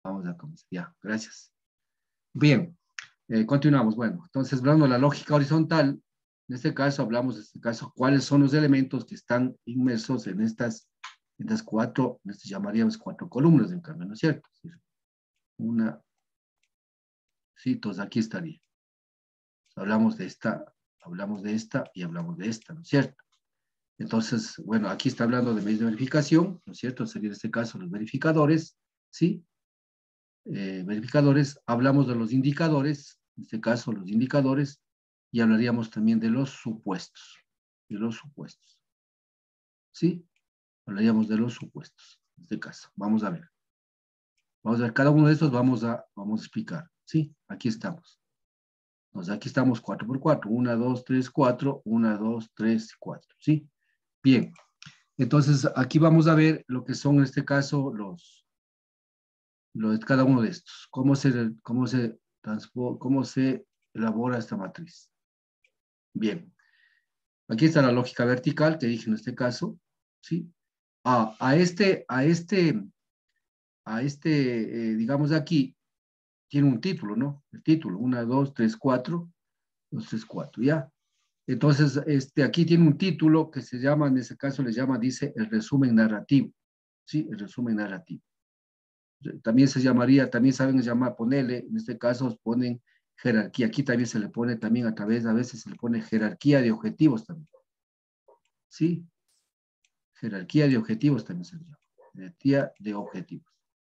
Vamos a comenzar. Ya, gracias. Bien, continuamos. Bueno, entonces, hablando de la lógica horizontal, en este caso hablamos, cuáles son los elementos que están inmersos en estas cuatro, llamaríamos cuatro columnas en cambio, ¿no es cierto? Una, sí, entonces aquí estaría. Hablamos de esta y hablamos de esta, ¿no es cierto? Entonces, bueno, aquí está hablando de medios de verificación, ¿no es cierto? Sería en este caso los verificadores, ¿sí? Verificadores, hablamos de los indicadores, en este caso los indicadores, y hablaríamos también de los supuestos, ¿sí? Hablaríamos de los supuestos, en este caso. Vamos a ver cada uno de estos, vamos a explicar, ¿sí? Aquí estamos. Entonces, aquí estamos 4 por 4, 1, 2, 3, 4, 1, 2, 3, 4, ¿sí? Bien, entonces aquí vamos a ver lo que son en este caso cada uno de estos, cómo se elabora esta matriz. Bien, aquí está la lógica vertical que dije en este caso, ¿sí? Digamos aquí, tiene un título, ¿no? El título, 1, 2, 3, 4, 2, 3, 4, ¿ya? Entonces, aquí tiene un título que se llama, en ese caso dice el resumen narrativo, ¿sí? El resumen narrativo. También saben llamar, ponerle, en este caso ponen jerarquía. Aquí también se le pone también a veces se le pone jerarquía de objetivos también. ¿Sí? Jerarquía de objetivos también se le llama. Jerarquía de objetivos.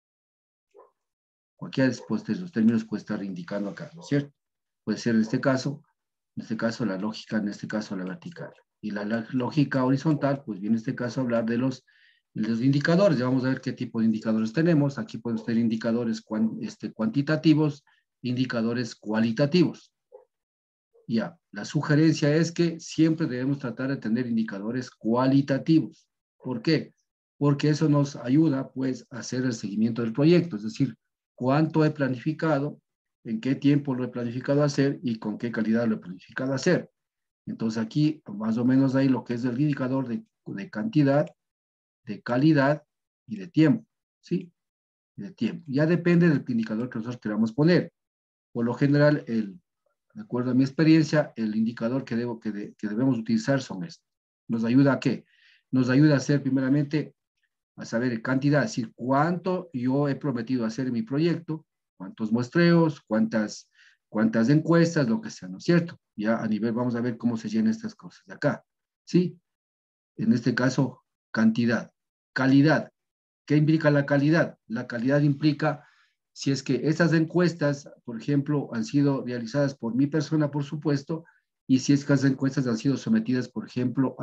Cualquiera de los términos puede estar indicando acá, ¿no es cierto? Puede ser en este caso la lógica, en este caso la vertical. Y la lógica horizontal, pues viene en este caso a hablar de los indicadores. Ya vamos a ver qué tipo de indicadores tenemos. Aquí podemos tener indicadores cuantitativos, indicadores cualitativos. Ya, la sugerencia es que siempre debemos tratar de tener indicadores cualitativos. ¿Por qué? Porque eso nos ayuda, pues, a hacer el seguimiento del proyecto, es decir, cuánto he planificado, en qué tiempo lo he planificado hacer y con qué calidad lo he planificado hacer. Entonces aquí, más o menos ahí lo que es el indicador de cantidad, de calidad y de tiempo, ¿sí? De tiempo. Ya depende del indicador que nosotros queramos poner. Por lo general, de acuerdo a mi experiencia, el indicador que debemos utilizar son estos. ¿Nos ayuda a qué? Nos ayuda a hacer primeramente a saber cantidad, es decir, cuánto yo he prometido hacer en mi proyecto, cuántos muestreos, cuántas encuestas, lo que sea, ¿no es cierto? Ya a nivel, vamos a ver cómo se llenan estas cosas de acá, ¿sí? En este caso, cantidad. Calidad. ¿Qué implica la calidad? La calidad implica si es que estas encuestas, por ejemplo, han sido realizadas por mi persona, por supuesto, y si es que las encuestas han sido sometidas, por ejemplo,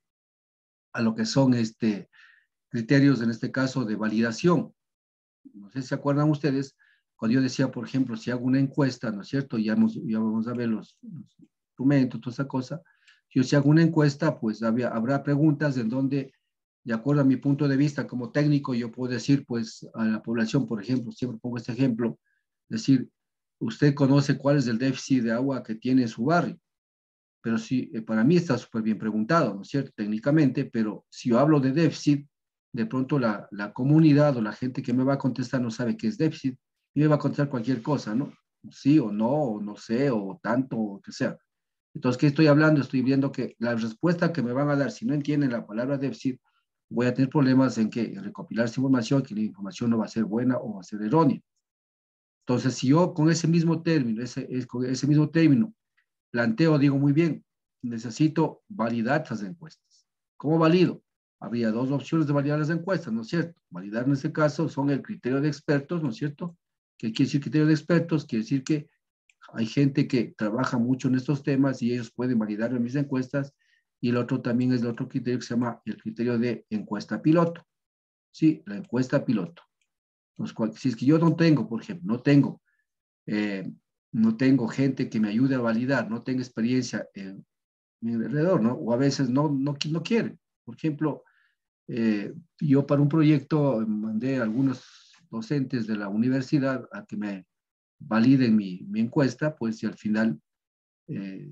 a lo que son criterios, en este caso, de validación. No sé si se acuerdan ustedes, cuando yo decía, por ejemplo, si hago una encuesta, ¿no es cierto? Ya vamos a ver los instrumentos, toda esa cosa. Yo si hago una encuesta, pues habrá preguntas en donde, de acuerdo a mi punto de vista como técnico, yo puedo decir, pues, a la población, por ejemplo, siempre pongo este ejemplo, decir, usted conoce cuál es el déficit de agua que tiene su barrio, pero sí, para mí está súper bien preguntado, ¿no es cierto? Técnicamente, pero si yo hablo de déficit, de pronto la comunidad o la gente que me va a contestar no sabe qué es déficit y me va a contestar cualquier cosa, ¿no? Sí o no sé, o tanto, o que sea. Entonces, ¿qué estoy hablando? Estoy viendo que la respuesta que me van a dar, si no entienden la palabra déficit, voy a tener problemas en recopilar esa información, que la información no va a ser buena o va a ser errónea. Entonces, si yo con ese mismo término, con ese mismo término, planteo, digo muy bien, necesito validar estas encuestas. ¿Cómo valido? Habría dos opciones de validar las encuestas, ¿no es cierto? Validar en este caso son el criterio de expertos, ¿no es cierto? ¿Qué quiere decir criterio de expertos? Quiere decir que hay gente que trabaja mucho en estos temas y ellos pueden validar mis encuestas. Y el otro también es el otro criterio que se llama el criterio de encuesta piloto. Sí, la encuesta piloto. Entonces, si es que yo no tengo, por ejemplo, eh, no tengo gente que me ayude a validar, no tengo experiencia en mi alrededor, ¿no? O a veces no quieren. Por ejemplo, yo para un proyecto mandé a algunos docentes de la universidad a que me validen mi encuesta, pues y al final eh,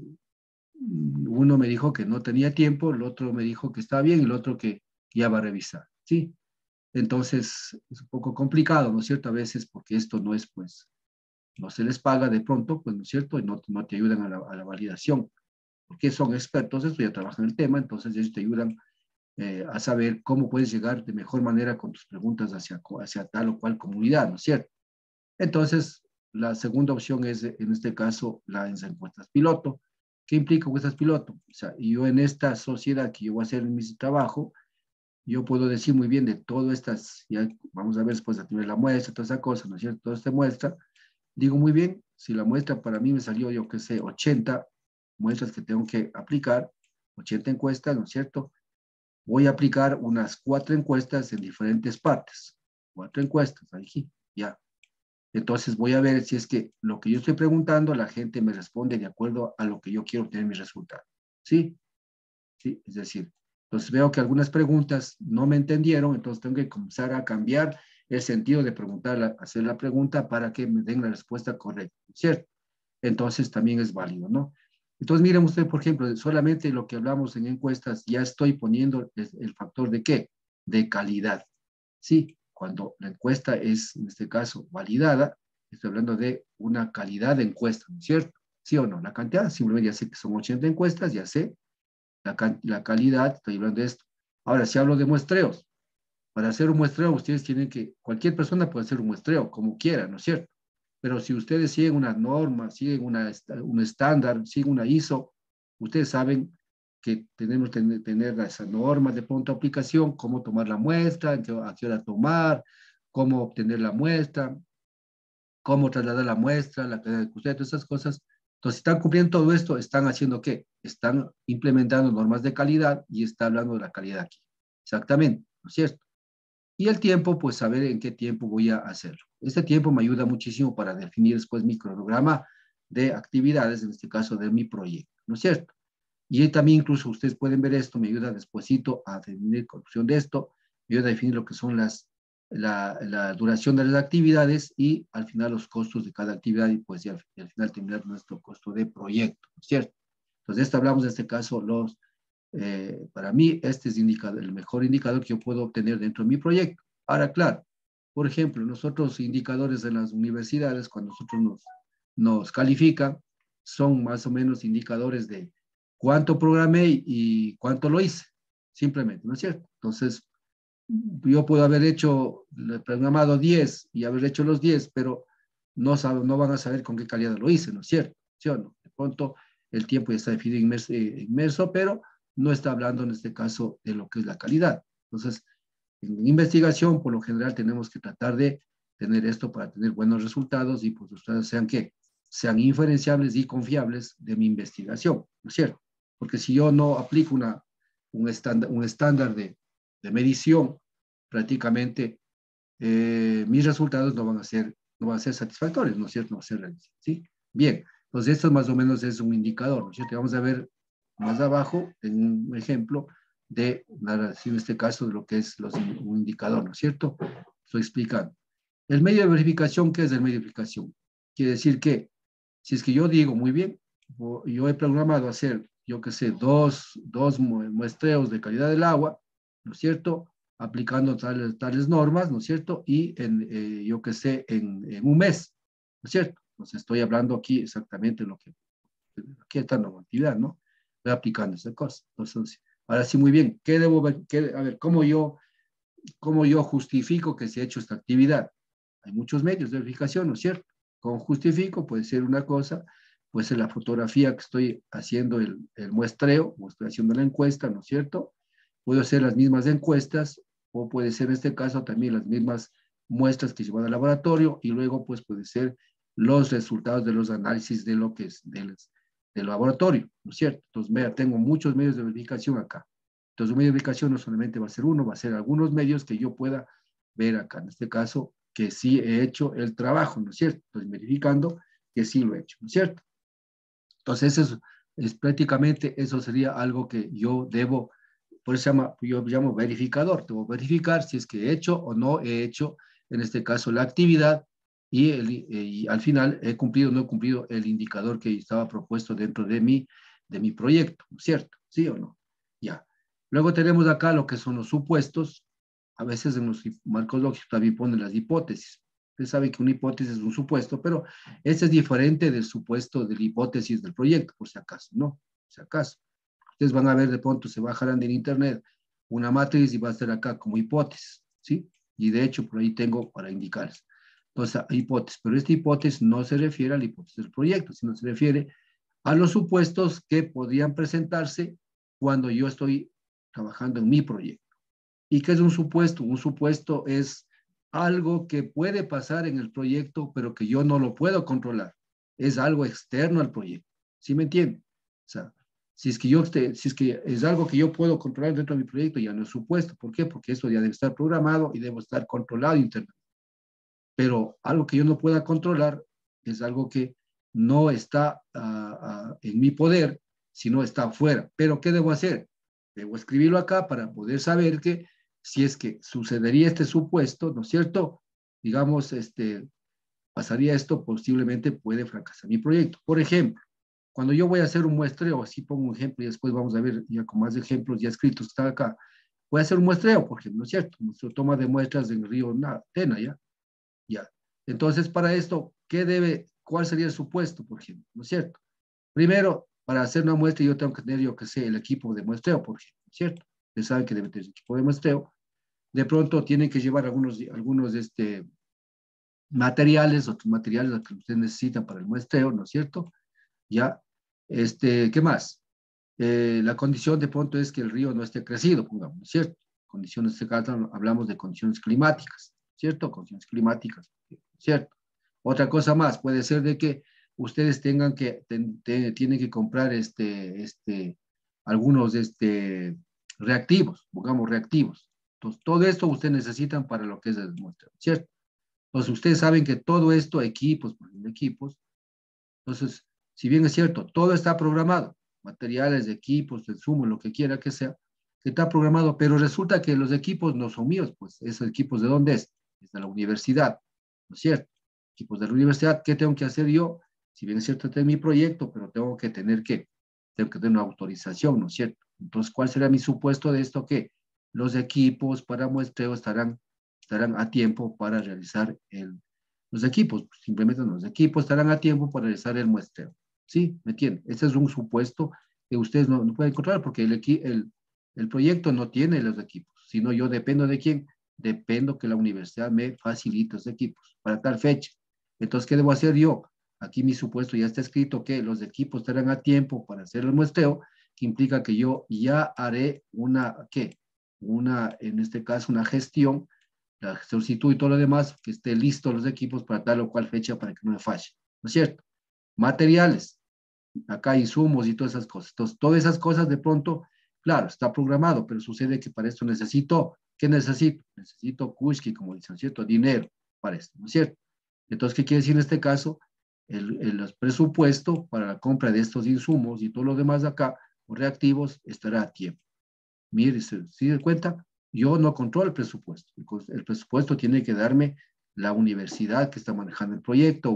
uno me dijo que no tenía tiempo, el otro me dijo que estaba bien y el otro que ya va a revisar, ¿sí? Entonces, es un poco complicado, ¿no es cierto? A veces porque esto no es, pues, no se les paga de pronto, pues, ¿no es cierto? Y no te ayudan a la validación, porque son expertos, esto ya trabajan el tema, entonces ellos te ayudan a saber cómo puedes llegar de mejor manera con tus preguntas hacia tal o cual comunidad, ¿no es cierto? Entonces, la segunda opción es, en este caso, las encuestas piloto. ¿Qué implica encuestas piloto? O sea, yo en esta sociedad que yo voy a hacer en mi trabajo, yo puedo decir muy bien de todas estas, ya vamos a ver después de tener la muestra, toda esa cosa, ¿no es cierto? Toda esta muestra, digo muy bien, si la muestra para mí me salió, yo qué sé, 80 muestras que tengo que aplicar, 80 encuestas, ¿no es cierto? Voy a aplicar unas 4 encuestas en diferentes partes, 4 encuestas, aquí, ya. Entonces voy a ver si es que lo que yo estoy preguntando, la gente me responde de acuerdo a lo que yo quiero obtener mi resultado. ¿Sí? ¿Sí? Es decir, entonces veo que algunas preguntas no me entendieron, entonces tengo que comenzar a cambiar el sentido de preguntar, hacer la pregunta para que me den la respuesta correcta, ¿cierto? Entonces también es válido, ¿no? Entonces miren ustedes, por ejemplo, solamente lo que hablamos en encuestas, ya estoy poniendo el factor de qué? De calidad. Sí, cuando la encuesta es, en este caso, validada, estoy hablando de una calidad de encuesta, ¿no es cierto? ¿Sí o no? La cantidad, simplemente ya sé que son 80 encuestas, ya sé la calidad, estoy hablando de esto. Ahora, si hablo de muestreos, para hacer un muestreo, ustedes tienen que, cualquier persona puede hacer un muestreo, como quiera, ¿no es cierto? Pero si ustedes siguen una norma, siguen un estándar, siguen una ISO, ustedes saben que tenemos que tener esa norma de punto de aplicación, cómo tomar la muestra, a qué hora tomar, cómo obtener la muestra, cómo trasladar la muestra, la calidad de custodias, todas esas cosas. Entonces, si están cumpliendo todo esto, ¿están haciendo qué? Están implementando normas de calidad y está hablando de la calidad aquí. Exactamente, ¿no es cierto? Y el tiempo, pues saber en qué tiempo voy a hacerlo. Este tiempo me ayuda muchísimo para definir después mi cronograma de actividades, en este caso de mi proyecto, ¿no es cierto? Y también incluso ustedes pueden ver esto, me ayuda despuesito a definir conclusión de esto, me ayuda a definir lo que son la duración de las actividades y al final los costos de cada actividad y pues ya al final terminar nuestro costo de proyecto, ¿no es cierto? Entonces, de esto hablamos en este caso, para mí, este es el mejor indicador que yo puedo obtener dentro de mi proyecto. Ahora, claro, por ejemplo, nosotros indicadores de las universidades, cuando nosotros nos califican, son más o menos indicadores de cuánto programé y cuánto lo hice, simplemente, ¿no es cierto? Entonces, yo puedo haber programado 10 y haber hecho los 10, pero no van a saber con qué calidad lo hice, ¿no es cierto? ¿Sí o no? De pronto, el tiempo ya está definido inmerso, pero no está hablando en este caso de lo que es la calidad. Entonces, en investigación, por lo general, tenemos que tratar de tener esto para tener buenos resultados y pues ustedes sean que sean inferenciables y confiables de mi investigación, ¿no es cierto? Porque si yo no aplico un estándar de medición, prácticamente mis resultados no van a ser satisfactorios, ¿no es cierto? No van a ser realistas, ¿sí? Bien, entonces esto más o menos es un indicador, ¿no es cierto? Vamos a ver más abajo en un ejemplo de narración, en este caso, de lo que es un indicador, ¿no es cierto? Estoy explicando. El medio de verificación, ¿qué es el medio de verificación? Quiere decir que si es que yo digo, muy bien, yo he programado hacer, yo qué sé, dos muestreos de calidad del agua, ¿no es cierto? Aplicando tales normas, ¿no es cierto? Y yo qué sé, en un mes, ¿no es cierto? Entonces estoy hablando aquí exactamente lo que, aquí está la normatividad, ¿no? Estoy aplicando esa cosa. Entonces, ahora sí, muy bien, ¿qué debo ver? A ver, ¿cómo yo justifico que se ha hecho esta actividad? Hay muchos medios de verificación, ¿no es cierto? ¿Cómo justifico? Puede ser una cosa, puede ser la fotografía que estoy haciendo el muestreo, o estoy haciendo la encuesta, ¿no es cierto? Puede ser las mismas encuestas, o puede ser en este caso también las mismas muestras que llevan al laboratorio, y luego pues puede ser los resultados de los análisis de lo que es del laboratorio, ¿no es cierto? Entonces, vea, tengo muchos medios de verificación acá. Entonces, un medio de verificación no solamente va a ser uno, va a ser algunos medios que yo pueda ver acá. En este caso, que sí he hecho el trabajo, ¿no es cierto? Estoy verificando que sí lo he hecho, ¿no es cierto? Entonces, eso es prácticamente, eso sería algo que yo debo, por eso yo llamo verificador. Debo verificar si es que he hecho o no he hecho, en este caso, la actividad y al final he cumplido o no he cumplido el indicador que estaba propuesto dentro de mi proyecto, ¿no es cierto? ¿Sí o no? Ya. Luego tenemos acá lo que son los supuestos. a veces en los marcos lógicos también ponen las hipótesis. Usted sabe que una hipótesis es un supuesto, pero este es diferente del supuesto de la hipótesis del proyecto, por si acaso, ¿no? Por si acaso. Ustedes van a ver de pronto, se bajarán del internet una matriz y va a estar acá como hipótesis, ¿sí? Y de hecho, por ahí tengo para indicarles. Entonces, hipótesis, pero esta hipótesis no se refiere a la hipótesis del proyecto, sino se refiere a los supuestos que podrían presentarse cuando yo estoy trabajando en mi proyecto. ¿Y qué es un supuesto? Un supuesto es algo que puede pasar en el proyecto, pero que yo no lo puedo controlar. Es algo externo al proyecto. ¿Sí me entiende? O sea, si es que es algo que yo puedo controlar dentro de mi proyecto, ya no es supuesto. ¿Por qué? Porque eso ya debe estar programado y debe estar controlado internamente. Pero algo que yo no pueda controlar es algo que no está en mi poder, sino está afuera. Pero ¿qué debo hacer? Debo escribirlo acá para poder saber que si es que sucedería este supuesto, ¿no es cierto? Digamos, pasaría esto, posiblemente puede fracasar mi proyecto. Por ejemplo, cuando yo voy a hacer un muestreo, así pongo un ejemplo y después vamos a ver ya con más ejemplos ya escritos que están acá. Voy a hacer un muestreo, por ejemplo, ¿no es cierto? Toma de muestras en el río Tena, ¿ya? Ya. Entonces, para esto, cuál sería el supuesto, por ejemplo? ¿No es cierto? Primero, para hacer una muestra, yo tengo que tener, yo que sé, el equipo de muestreo, por ejemplo, ¿no es cierto? Ustedes saben que debe tener equipo de muestreo. De pronto tienen que llevar algunos materiales, otros materiales que ustedes necesitan para el muestreo, ¿no es cierto? Ya. ¿Qué más? La condición de pronto es que el río no esté crecido, pongamos, ¿no es cierto? Condiciones, en este caso hablamos de condiciones climáticas, ¿cierto? Condiciones climáticas, ¿cierto? Otra cosa más, puede ser de que ustedes tienen que comprar algunos reactivos, pongamos reactivos. Entonces, todo esto ustedes necesitan para lo que es el muestreo, ¿cierto? Entonces, ustedes saben que todo esto, equipos, entonces, si bien es cierto, todo está programado, materiales, equipos, insumos, lo que quiera que sea, que está programado, pero resulta que los equipos no son míos, pues esos equipos ¿de dónde es? Es de la universidad, ¿no es cierto? Equipos de la universidad, ¿qué tengo que hacer yo? Si bien es cierto, este es mi proyecto, pero tengo que tener una autorización, ¿no es cierto? Entonces, ¿cuál será mi supuesto de esto? Que los equipos para muestreo estarán a tiempo para realizar los equipos, simplemente los equipos estarán a tiempo para realizar el muestreo. ¿Sí? ¿Me entienden? Ese es un supuesto que ustedes no pueden controlar porque el proyecto no tiene los equipos, sino yo dependo de quién, dependo que la universidad me facilite los equipos para tal fecha. Entonces, ¿qué debo hacer yo? Aquí mi supuesto ya está escrito que los equipos estarán a tiempo para hacer el muestreo, que implica que yo ya haré en este caso, una gestión, la solicitud y todo lo demás, que esté listo los equipos para tal o cual fecha para que no me falle, ¿no es cierto? Materiales, acá insumos y todas esas cosas. Entonces, todas esas cosas de pronto, claro, está programado, pero sucede que para esto ¿qué necesito? Necesito Kushki, como dicen, ¿no es cierto? Dinero para esto, ¿no es cierto? Entonces, ¿qué quiere decir en este caso? El presupuesto para la compra de estos insumos y todo lo demás de acá, los reactivos, estará a tiempo. Mire, ¿se da cuenta? Yo no controlo el presupuesto. El presupuesto tiene que darme la universidad que está manejando el proyecto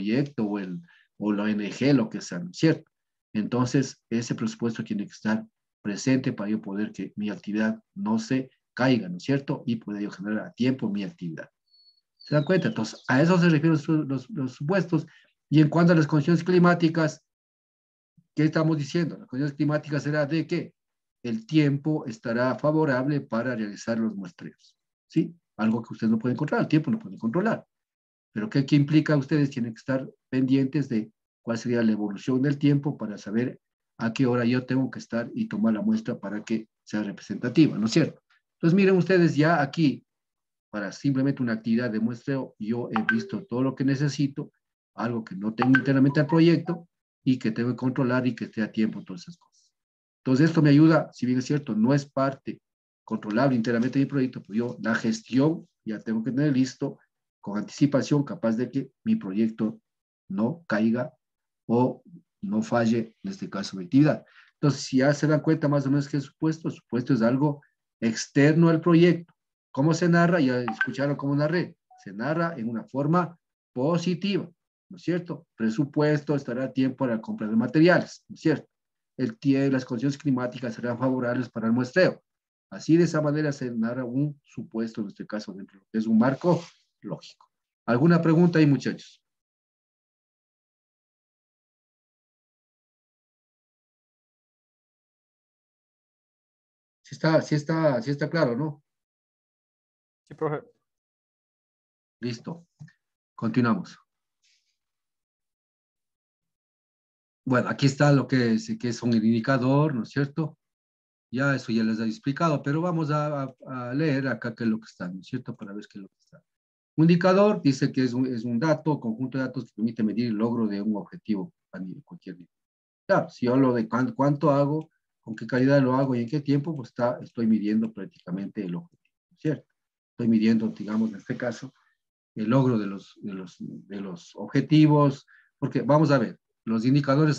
o la ONG, lo que sea, ¿no es cierto? Entonces, ese presupuesto tiene que estar presente para yo poder que mi actividad no se caiga, ¿no es cierto? Y pueda yo generar a tiempo mi actividad. ¿Se dan cuenta? Entonces, a eso se refieren los supuestos. Y en cuanto a las condiciones climáticas, ¿qué estamos diciendo? Las condiciones climáticas será de que el tiempo estará favorable para realizar los muestreos. ¿Sí? Algo que ustedes no pueden controlar, el tiempo no pueden controlar. Pero ¿qué implica? Ustedes tienen que estar pendientes de cuál sería la evolución del tiempo para saber a qué hora yo tengo que estar y tomar la muestra para que sea representativa, ¿no es cierto? Entonces miren ustedes ya aquí, para simplemente una actividad de muestreo, yo he visto todo lo que necesito, algo que no tengo internamente al proyecto y que tengo que controlar y que esté a tiempo, todas esas cosas. Entonces esto me ayuda, si bien es cierto, no es parte controlable internamente de mi proyecto, pues yo la gestión ya tengo que tener listo con anticipación, capaz de que mi proyecto no caiga o no falle, en este caso, mi actividad. Entonces, si ya se dan cuenta más o menos que el supuesto es algo externo al proyecto. ¿Cómo se narra? Ya escucharon cómo narré. Se narra en una forma positiva, ¿no es cierto? Presupuesto, estará a tiempo para la compra de materiales, ¿no es cierto? Las condiciones climáticas serán favorables para el muestreo. Así de esa manera se narra un supuesto, en este caso, dentro de lo que es un marco lógico. ¿Alguna pregunta ahí, muchachos? Sí está claro, ¿no? Sí, profe. Listo. Continuamos. Bueno, aquí está lo que es un indicador, ¿no es cierto? Ya eso ya les he explicado, pero vamos a leer acá qué es lo que está, ¿no es cierto? Para ver qué es lo que está. Un indicador dice que es un dato, conjunto de datos que permite medir el logro de un objetivo a cualquier nivel. Claro, si yo hablo de cuánto hago, con qué calidad lo hago y en qué tiempo, pues estoy midiendo prácticamente el objetivo, ¿no es cierto? Estoy midiendo, digamos, en este caso, el logro de los objetivos, porque vamos a ver, los indicadores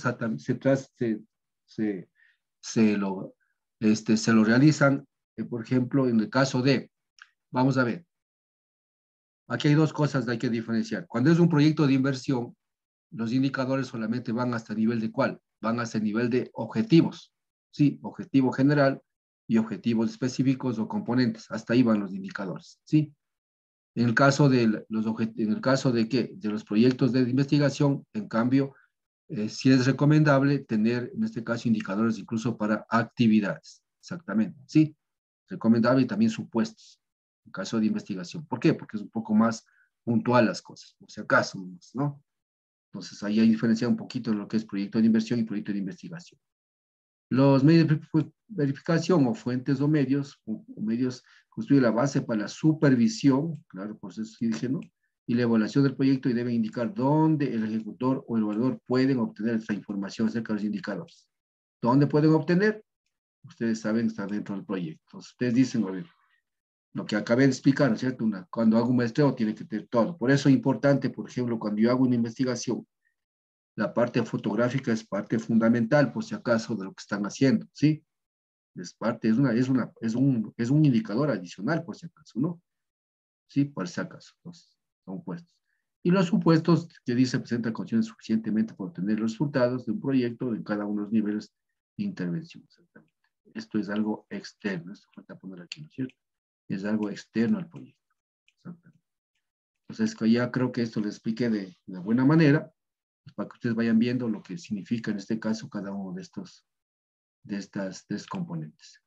se, se lo, se lo realizan, por ejemplo, en el caso de, vamos a ver, aquí hay dos cosas que hay que diferenciar. Cuando es un proyecto de inversión, los indicadores solamente van hasta el nivel de cuál, van hasta el nivel de objetivos, sí, objetivo general y objetivos específicos o componentes, hasta ahí van los indicadores, sí. En el caso en el caso de que de los proyectos de investigación, en cambio, sí es recomendable tener, en este caso, indicadores incluso para actividades. Exactamente, sí. Recomendable y también supuestos, en caso de investigación. ¿Por qué? Porque es un poco más puntual las cosas, por si acaso, ¿no? Entonces, ahí hay diferencia un poquito en lo que es proyecto de inversión y proyecto de investigación. Los medios de verificación o fuentes o medios construyen la base para la supervisión, claro, por eso estoy diciendo, y la evaluación del proyecto y deben indicar dónde el ejecutor o el evaluador pueden obtener esta información acerca de los indicadores. ¿Dónde pueden obtener? Ustedes saben, está dentro del proyecto. Entonces, ustedes dicen, a ver, lo que acabé de explicar, ¿no es cierto? Cuando hago un muestreo tiene que tener todo. Por eso es importante, por ejemplo, cuando yo hago una investigación, la parte fotográfica es parte fundamental, por si acaso, de lo que están haciendo, ¿sí? Es parte, es un indicador adicional, por si acaso, ¿no? Sí, por si acaso, entonces, son puestos. Y los supuestos que dice presenta condiciones suficientemente para obtener los resultados de un proyecto en cada uno de los niveles de intervención, exactamente. Esto es algo externo, esto falta poner aquí, ¿no es cierto? Es algo externo al proyecto, exactamente. Entonces, ya creo que esto lo expliqué de buena manera, pues, para que ustedes vayan viendo lo que significa en este caso cada uno de estos componentes.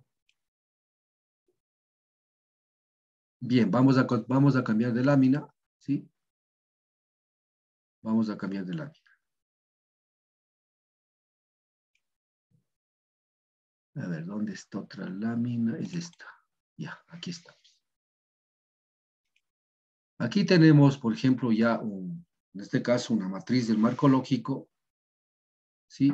Bien, vamos a cambiar de lámina, ¿sí? Vamos a cambiar de lámina. A ver, ¿dónde está otra lámina? Es esta. Ya, aquí estamos. Aquí tenemos, por ejemplo, ya en este caso, una matriz del marco lógico, ¿sí?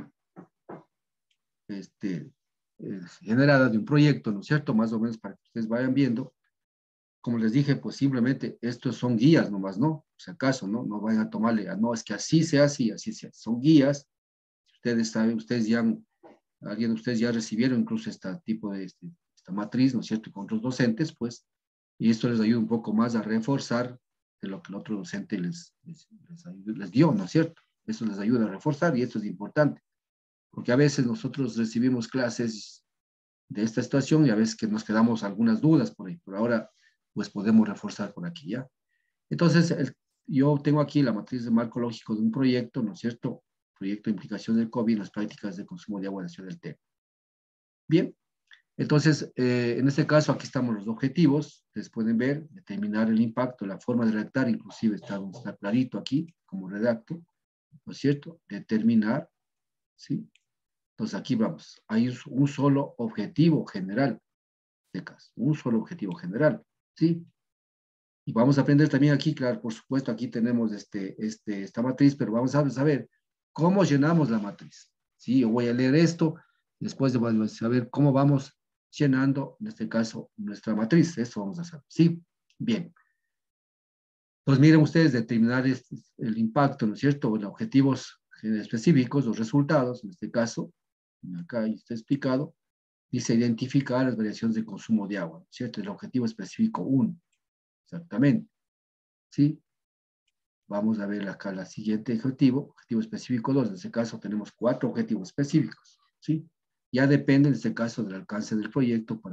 Generada de un proyecto, ¿no es cierto? Más o menos para que ustedes vayan viendo. Como les dije, pues simplemente estos son guías nomás, ¿no? Si acaso, ¿no? No vayan a tomarle, no, es que así se hace y así se hace. Son guías. Ustedes saben, alguien de ustedes ya recibieron incluso este tipo esta matriz, ¿no es cierto? Con otros docentes, pues, y esto les ayuda un poco más a reforzar de lo que el otro docente les dio, ¿no es cierto? Eso les ayuda a reforzar y esto es importante, porque a veces nosotros recibimos clases de esta situación y a veces que nos quedamos algunas dudas por ahí, pero ahora pues podemos reforzar por aquí, ¿ya? Entonces, yo tengo aquí la matriz de marco lógico de un proyecto, ¿no es cierto? Proyecto de implicación del COVID en las prácticas de consumo de agua en la ciudad del TEP. Bien, entonces, en este caso, aquí estamos los objetivos. Ustedes pueden ver, determinar el impacto, la forma de redactar, inclusive está clarito aquí, como redacto, ¿no es cierto? Determinar, ¿sí? Entonces, aquí vamos. Hay un solo objetivo general, en este caso, un solo objetivo general, ¿sí? Y vamos a aprender también aquí, claro, por supuesto, aquí tenemos esta matriz, pero vamos a saber cómo llenamos la matriz. Sí, yo voy a leer esto, después vamos a saber cómo vamos llenando, en este caso, nuestra matriz. Eso vamos a hacer. Sí, bien. Pues miren ustedes, determinar el impacto, ¿no es cierto? Los objetivos específicos, los resultados, en este caso, acá está explicado, dice identificar las variaciones de consumo de agua, ¿no es cierto? El objetivo específico 1, exactamente. ¿Sí? Vamos a ver acá la siguiente objetivo específico 2. En este caso tenemos 4 objetivos específicos, ¿sí? Ya depende en este caso del alcance del proyecto para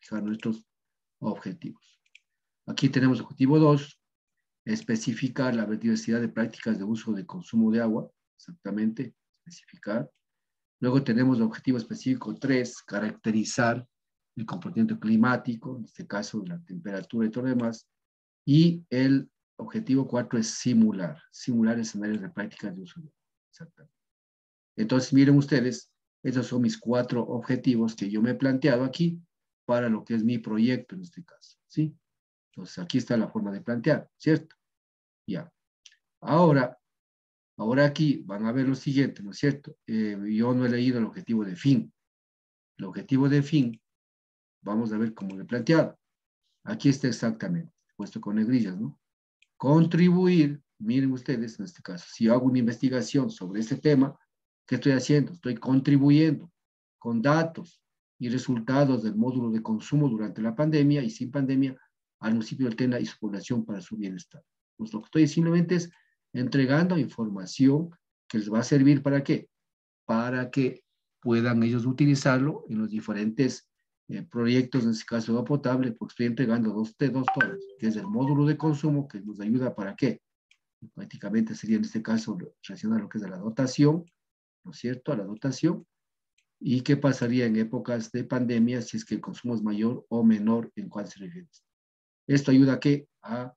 fijar nuestros objetivos. Aquí tenemos objetivo 2, especificar la diversidad de prácticas de uso de consumo de agua, exactamente, especificar. Luego tenemos el objetivo específico 3, caracterizar el comportamiento climático, en este caso la temperatura y todo lo demás. Y el objetivo 4 es simular escenarios de prácticas de uso de agua. Exactamente. Entonces, miren ustedes, esos son mis 4 objetivos que yo me he planteado aquí para lo que es mi proyecto en este caso, ¿sí? Entonces, aquí está la forma de plantear, ¿cierto? Ya. Ahora aquí van a ver lo siguiente, ¿no es cierto? Yo no he leído el objetivo de fin. El objetivo de fin, vamos a ver cómo lo he planteado. Aquí está exactamente, puesto con negrillas, ¿no? Contribuir, miren ustedes, en este caso, si yo hago una investigación sobre este tema, ¿qué estoy haciendo? Estoy contribuyendo con datos y resultados del módulo de consumo durante la pandemia y sin pandemia al municipio del Tena y su población para su bienestar. Pues lo que estoy simplemente es entregando información que les va a servir ¿para qué? Para que puedan ellos utilizarlo en los diferentes proyectos, en este caso de agua potable, porque estoy entregando dos tomas, que es el módulo de consumo, que nos ayuda ¿para qué? Prácticamente sería en este caso relacionado a lo que es a la dotación, ¿no es cierto? A la dotación. ¿Y qué pasaría en épocas de pandemia si es que el consumo es mayor o menor en cuál se refiere? Esto ayuda a que,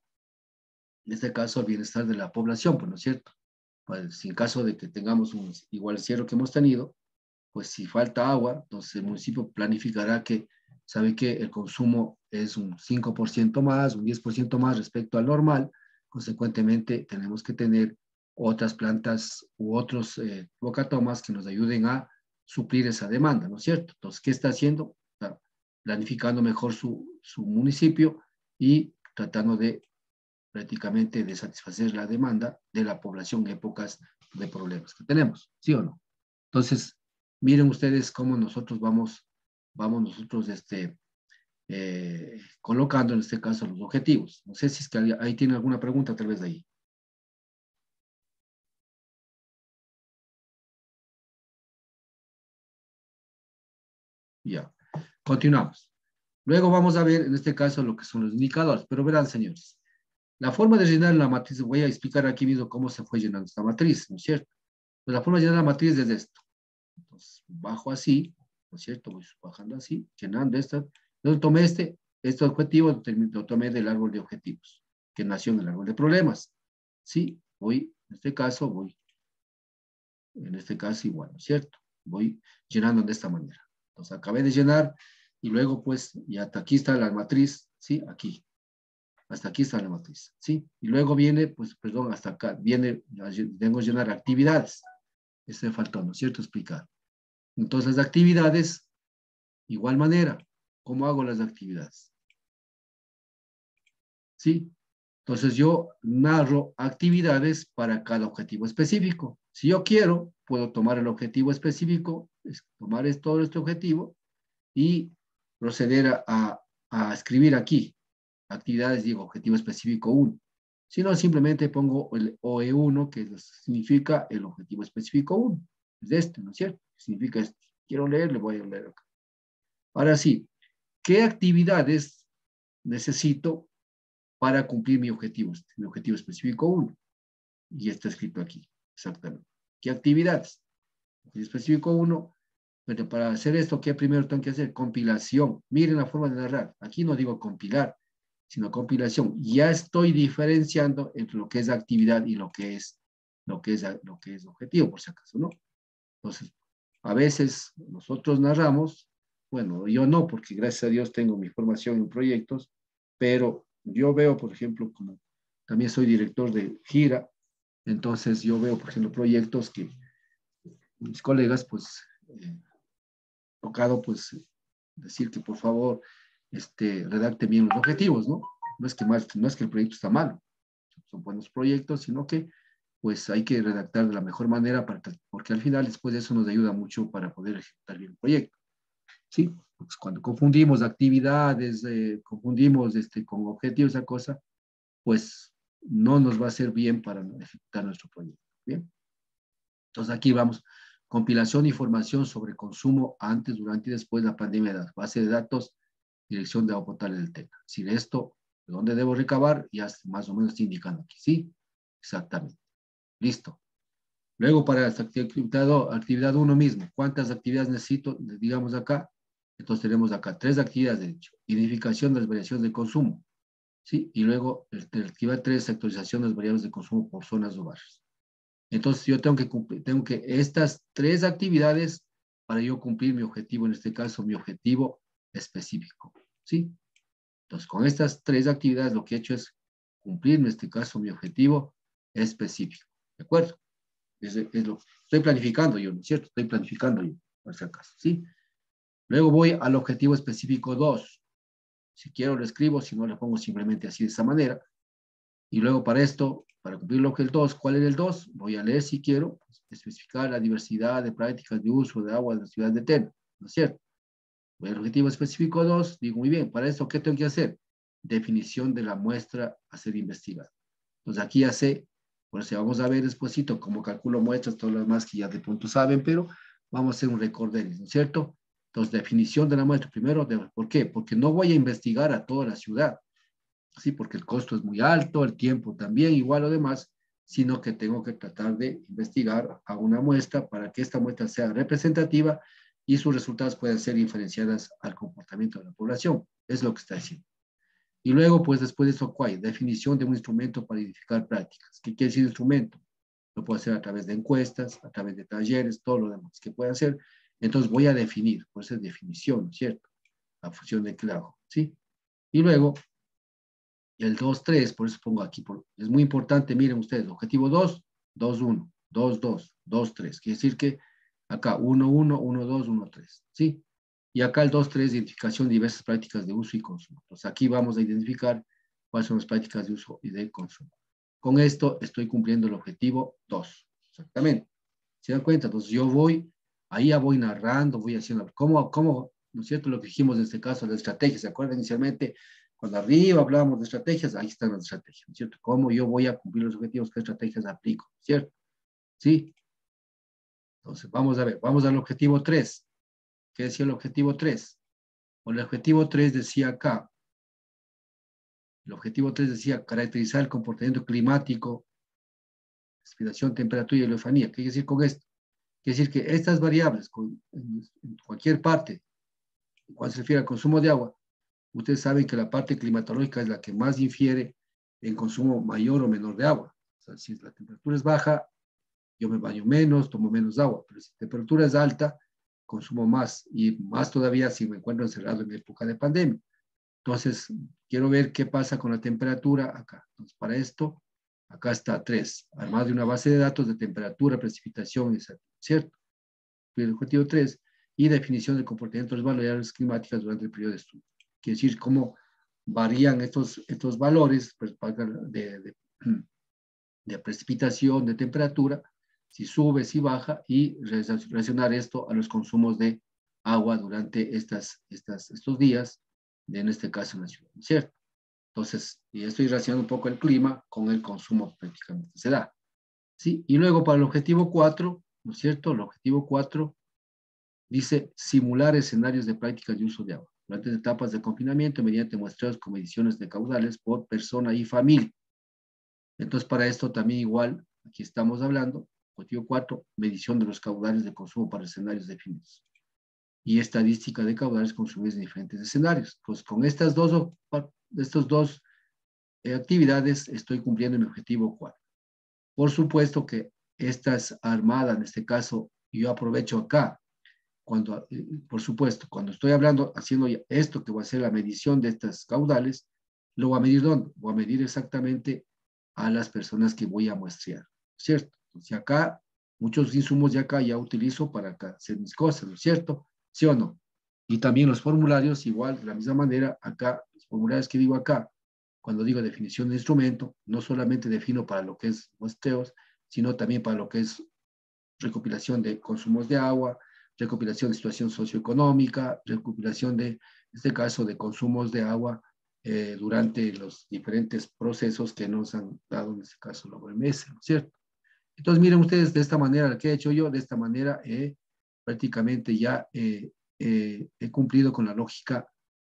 en este caso, al bienestar de la población, pues, ¿no es cierto? Pues, si en caso de que tengamos un igual cierre que hemos tenido, pues si falta agua, entonces el municipio planificará que, sabe que el consumo es un 5% más, un 10% más respecto al normal, consecuentemente tenemos que tener otras plantas u otros bocatomas que nos ayuden a suplir esa demanda, ¿no es cierto? Entonces, ¿qué está haciendo? Está planificando mejor su municipio y tratando de prácticamente de satisfacer la demanda de la población en épocas de problemas que tenemos, ¿sí o no? Entonces, miren ustedes cómo nosotros vamos nosotros colocando en este caso los objetivos. No sé si es que ahí tiene alguna pregunta tal vez de ahí. Ya, continuamos. Luego vamos a ver en este caso lo que son los indicadores, pero verán señores, la forma de llenar la matriz, voy a explicar aquí mismo cómo se fue llenando esta matriz, ¿no es cierto? Pues la forma de llenar la matriz es esto. Entonces, bajo así, ¿no es cierto? Voy bajando así, llenando esta. Entonces tomé este objetivo, lo tomé del árbol de objetivos, que nació en el árbol de problemas. Sí, voy, en este caso igual, ¿no es cierto? Voy llenando de esta manera. Entonces acabé de llenar y luego pues, y hasta aquí está la matriz, ¿sí? Aquí. Hasta aquí está la matriz, ¿sí? Y luego viene, pues, perdón, hasta acá, viene, tengo que llenar actividades. Este me faltó, ¿no es cierto? Explicar. Entonces, las actividades, igual manera, ¿cómo hago las actividades? ¿Sí? Entonces, yo narro actividades para cada objetivo específico. Si yo quiero, puedo tomar el objetivo específico, tomar todo este objetivo y proceder a escribir aquí. Actividades, digo, objetivo específico 1. Si no, simplemente pongo el OE1, que significa el objetivo específico 1. Es este, ¿no es cierto? Significa esto. Quiero leer, le voy a leer acá. Ahora sí, ¿qué actividades necesito para cumplir mi objetivo específico 1? Y está escrito aquí, exactamente. ¿Qué actividades? Objetivo específico 1, pero para hacer esto, ¿qué primero tengo que hacer? Compilación. Miren la forma de narrar. Aquí no digo compilar, sino compilación. Ya estoy diferenciando entre lo que es actividad y lo que es objetivo, por si acaso, ¿no? Entonces, a veces nosotros narramos, bueno, yo no, porque gracias a Dios tengo mi formación en proyectos, pero yo veo, por ejemplo, como también soy director de gira, entonces yo veo, por ejemplo, proyectos que mis colegas, pues, tocado, pues, decir que por favor, redacte bien los objetivos, ¿no? No es que el proyecto está malo, son buenos proyectos, sino que pues hay que redactar de la mejor manera porque al final después de eso nos ayuda mucho para poder ejecutar bien el proyecto. ¿Sí? Pues cuando confundimos actividades, confundimos con objetivos, esa cosa, pues no nos va a hacer bien para ejecutar nuestro proyecto. Bien. Entonces aquí vamos, compilación de información sobre consumo antes, durante y después de la pandemia de la base de datos dirección de agua potable del TENA. Si esto, ¿de dónde debo recabar? Ya más o menos estoy indicando aquí, ¿sí? Exactamente. Listo. Luego, para esta actividad 1 mismo, ¿cuántas actividades necesito? Digamos acá. Entonces tenemos acá 3 actividades, de hecho. Identificación de las variaciones de consumo, ¿sí? Y luego, la actividad 3, sectorización de las variables de consumo por zonas o barrios. Entonces, yo tengo que cumplir, estas 3 actividades para yo cumplir mi objetivo, en este caso, mi objetivo específico, ¿sí? Entonces, con estas 3 actividades, lo que he hecho es cumplir, en este caso, mi objetivo específico, ¿de acuerdo? Es lo estoy planificando yo, ¿no es cierto? Estoy planificando yo, por si acaso, ¿sí? Luego voy al objetivo específico 2. Si quiero lo escribo, si no lo pongo simplemente así de esa manera. Y luego para esto, para cumplir lo que el 2, ¿cuál es el 2? Voy a leer si quiero, especificar la diversidad de prácticas de uso de agua de la ciudad de Tena, ¿no es cierto? Voy al objetivo específico 2, digo muy bien, para esto, ¿qué tengo que hacer? Definición de la muestra a ser investigada. Entonces aquí ya sé, por eso vamos a ver despuésito cómo calculo muestras, todo lo demás que ya de punto saben, pero vamos a hacer un recorderis, ¿no es cierto? Entonces, definición de la muestra. Primero, ¿por qué? Porque no voy a investigar a toda la ciudad, ¿sí? Porque el costo es muy alto, el tiempo también, igual o demás, sino que tengo que tratar de investigar a una muestra para que esta muestra sea representativa y sus resultados puedan ser inferenciadas al comportamiento de la población. Es lo que está diciendo. Y luego, pues después de eso, ¿cuál? Definición de un instrumento para identificar prácticas. ¿Qué quiere decir instrumento? Lo puedo hacer a través de encuestas, a través de talleres, todo lo demás que puede hacer. Entonces voy a definir, por eso es definición, ¿cierto? La función de clavo, ¿sí? Y luego, el 2, 3, por eso pongo aquí, es muy importante, miren ustedes, objetivo 2, 2, 1, 2, 2, 2, 3. Quiere decir que acá 1, 1, 1, 2, 1, 3, ¿sí? Y acá el 2, 3, identificación de diversas prácticas de uso y consumo. Entonces aquí vamos a identificar cuáles son las prácticas de uso y de consumo. Con esto estoy cumpliendo el objetivo 2, exactamente. ¿Se dan cuenta? Entonces yo voy, ahí ya voy narrando, voy haciendo, ¿cómo, no es cierto? Lo que dijimos en este caso, la estrategia, ¿se acuerdan inicialmente? Cuando arriba hablábamos de estrategias, ahí están las estrategias, ¿no es cierto? ¿Cómo yo voy a cumplir los objetivos? ¿Qué estrategias aplico? ¿Cierto? ¿Sí? Entonces, vamos a ver, vamos al objetivo 3. ¿Qué decía el objetivo 3? O el objetivo 3 decía acá, el objetivo 3 decía caracterizar el comportamiento climático, aspiración, temperatura y leofanía. ¿Qué quiere decir con esto? Quiere decir que estas variables, en cualquier parte, cuando se refiere al consumo de agua, ustedes saben que la parte climatológica es la que más infiere en consumo mayor o menor de agua. O sea, si la temperatura es baja, yo me baño menos, tomo menos agua, pero si la temperatura es alta, consumo más, y más todavía si me encuentro encerrado en época de pandemia. Entonces, quiero ver qué pasa con la temperatura acá. Entonces, para esto, acá está 3, además de una base de datos de temperatura, precipitación, ¿cierto? El objetivo 3, y definición del comportamiento de las variables climáticas durante el periodo de estudio. Quiere decir cómo varían estos valores pues, de precipitación, de temperatura, si sube, si baja, y relacionar esto a los consumos de agua durante estos días, en este caso en la ciudad, ¿cierto? Entonces, y estoy relacionando un poco el clima con el consumo prácticamente se da. ¿Sí? Y luego para el objetivo 4, ¿no es cierto? El objetivo 4 dice simular escenarios de prácticas de uso de agua durante etapas de confinamiento mediante muestreos con mediciones de caudales por persona y familia. Entonces, para esto también igual, aquí estamos hablando, objetivo 4, medición de los caudales de consumo para escenarios definidos. Y estadística de caudales consumidos en diferentes escenarios. Pues con estos dos actividades estoy cumpliendo mi objetivo 4. Por supuesto que estas armadas, en este caso, yo aprovecho acá, por supuesto, cuando estoy hablando, haciendo esto que va a ser la medición de estas caudales, lo voy a medir ¿dónde? Voy a medir exactamente a las personas que voy a muestrear, ¿cierto? Entonces acá, muchos insumos de acá ya utilizo para hacer mis cosas, ¿no es cierto? ¿Sí o no? Y también los formularios, igual, de la misma manera, acá, los formularios que digo acá, cuando digo definición de instrumento, no solamente defino para lo que es muestreos, sino también para lo que es recopilación de consumos de agua, recopilación de situación socioeconómica, recopilación de, en este caso, de consumos de agua durante los diferentes procesos que nos han dado, en este caso, la OMS, ¿no es cierto? Entonces, miren ustedes, de esta manera, ¿qué he hecho yo? De esta manera, prácticamente ya he cumplido con la lógica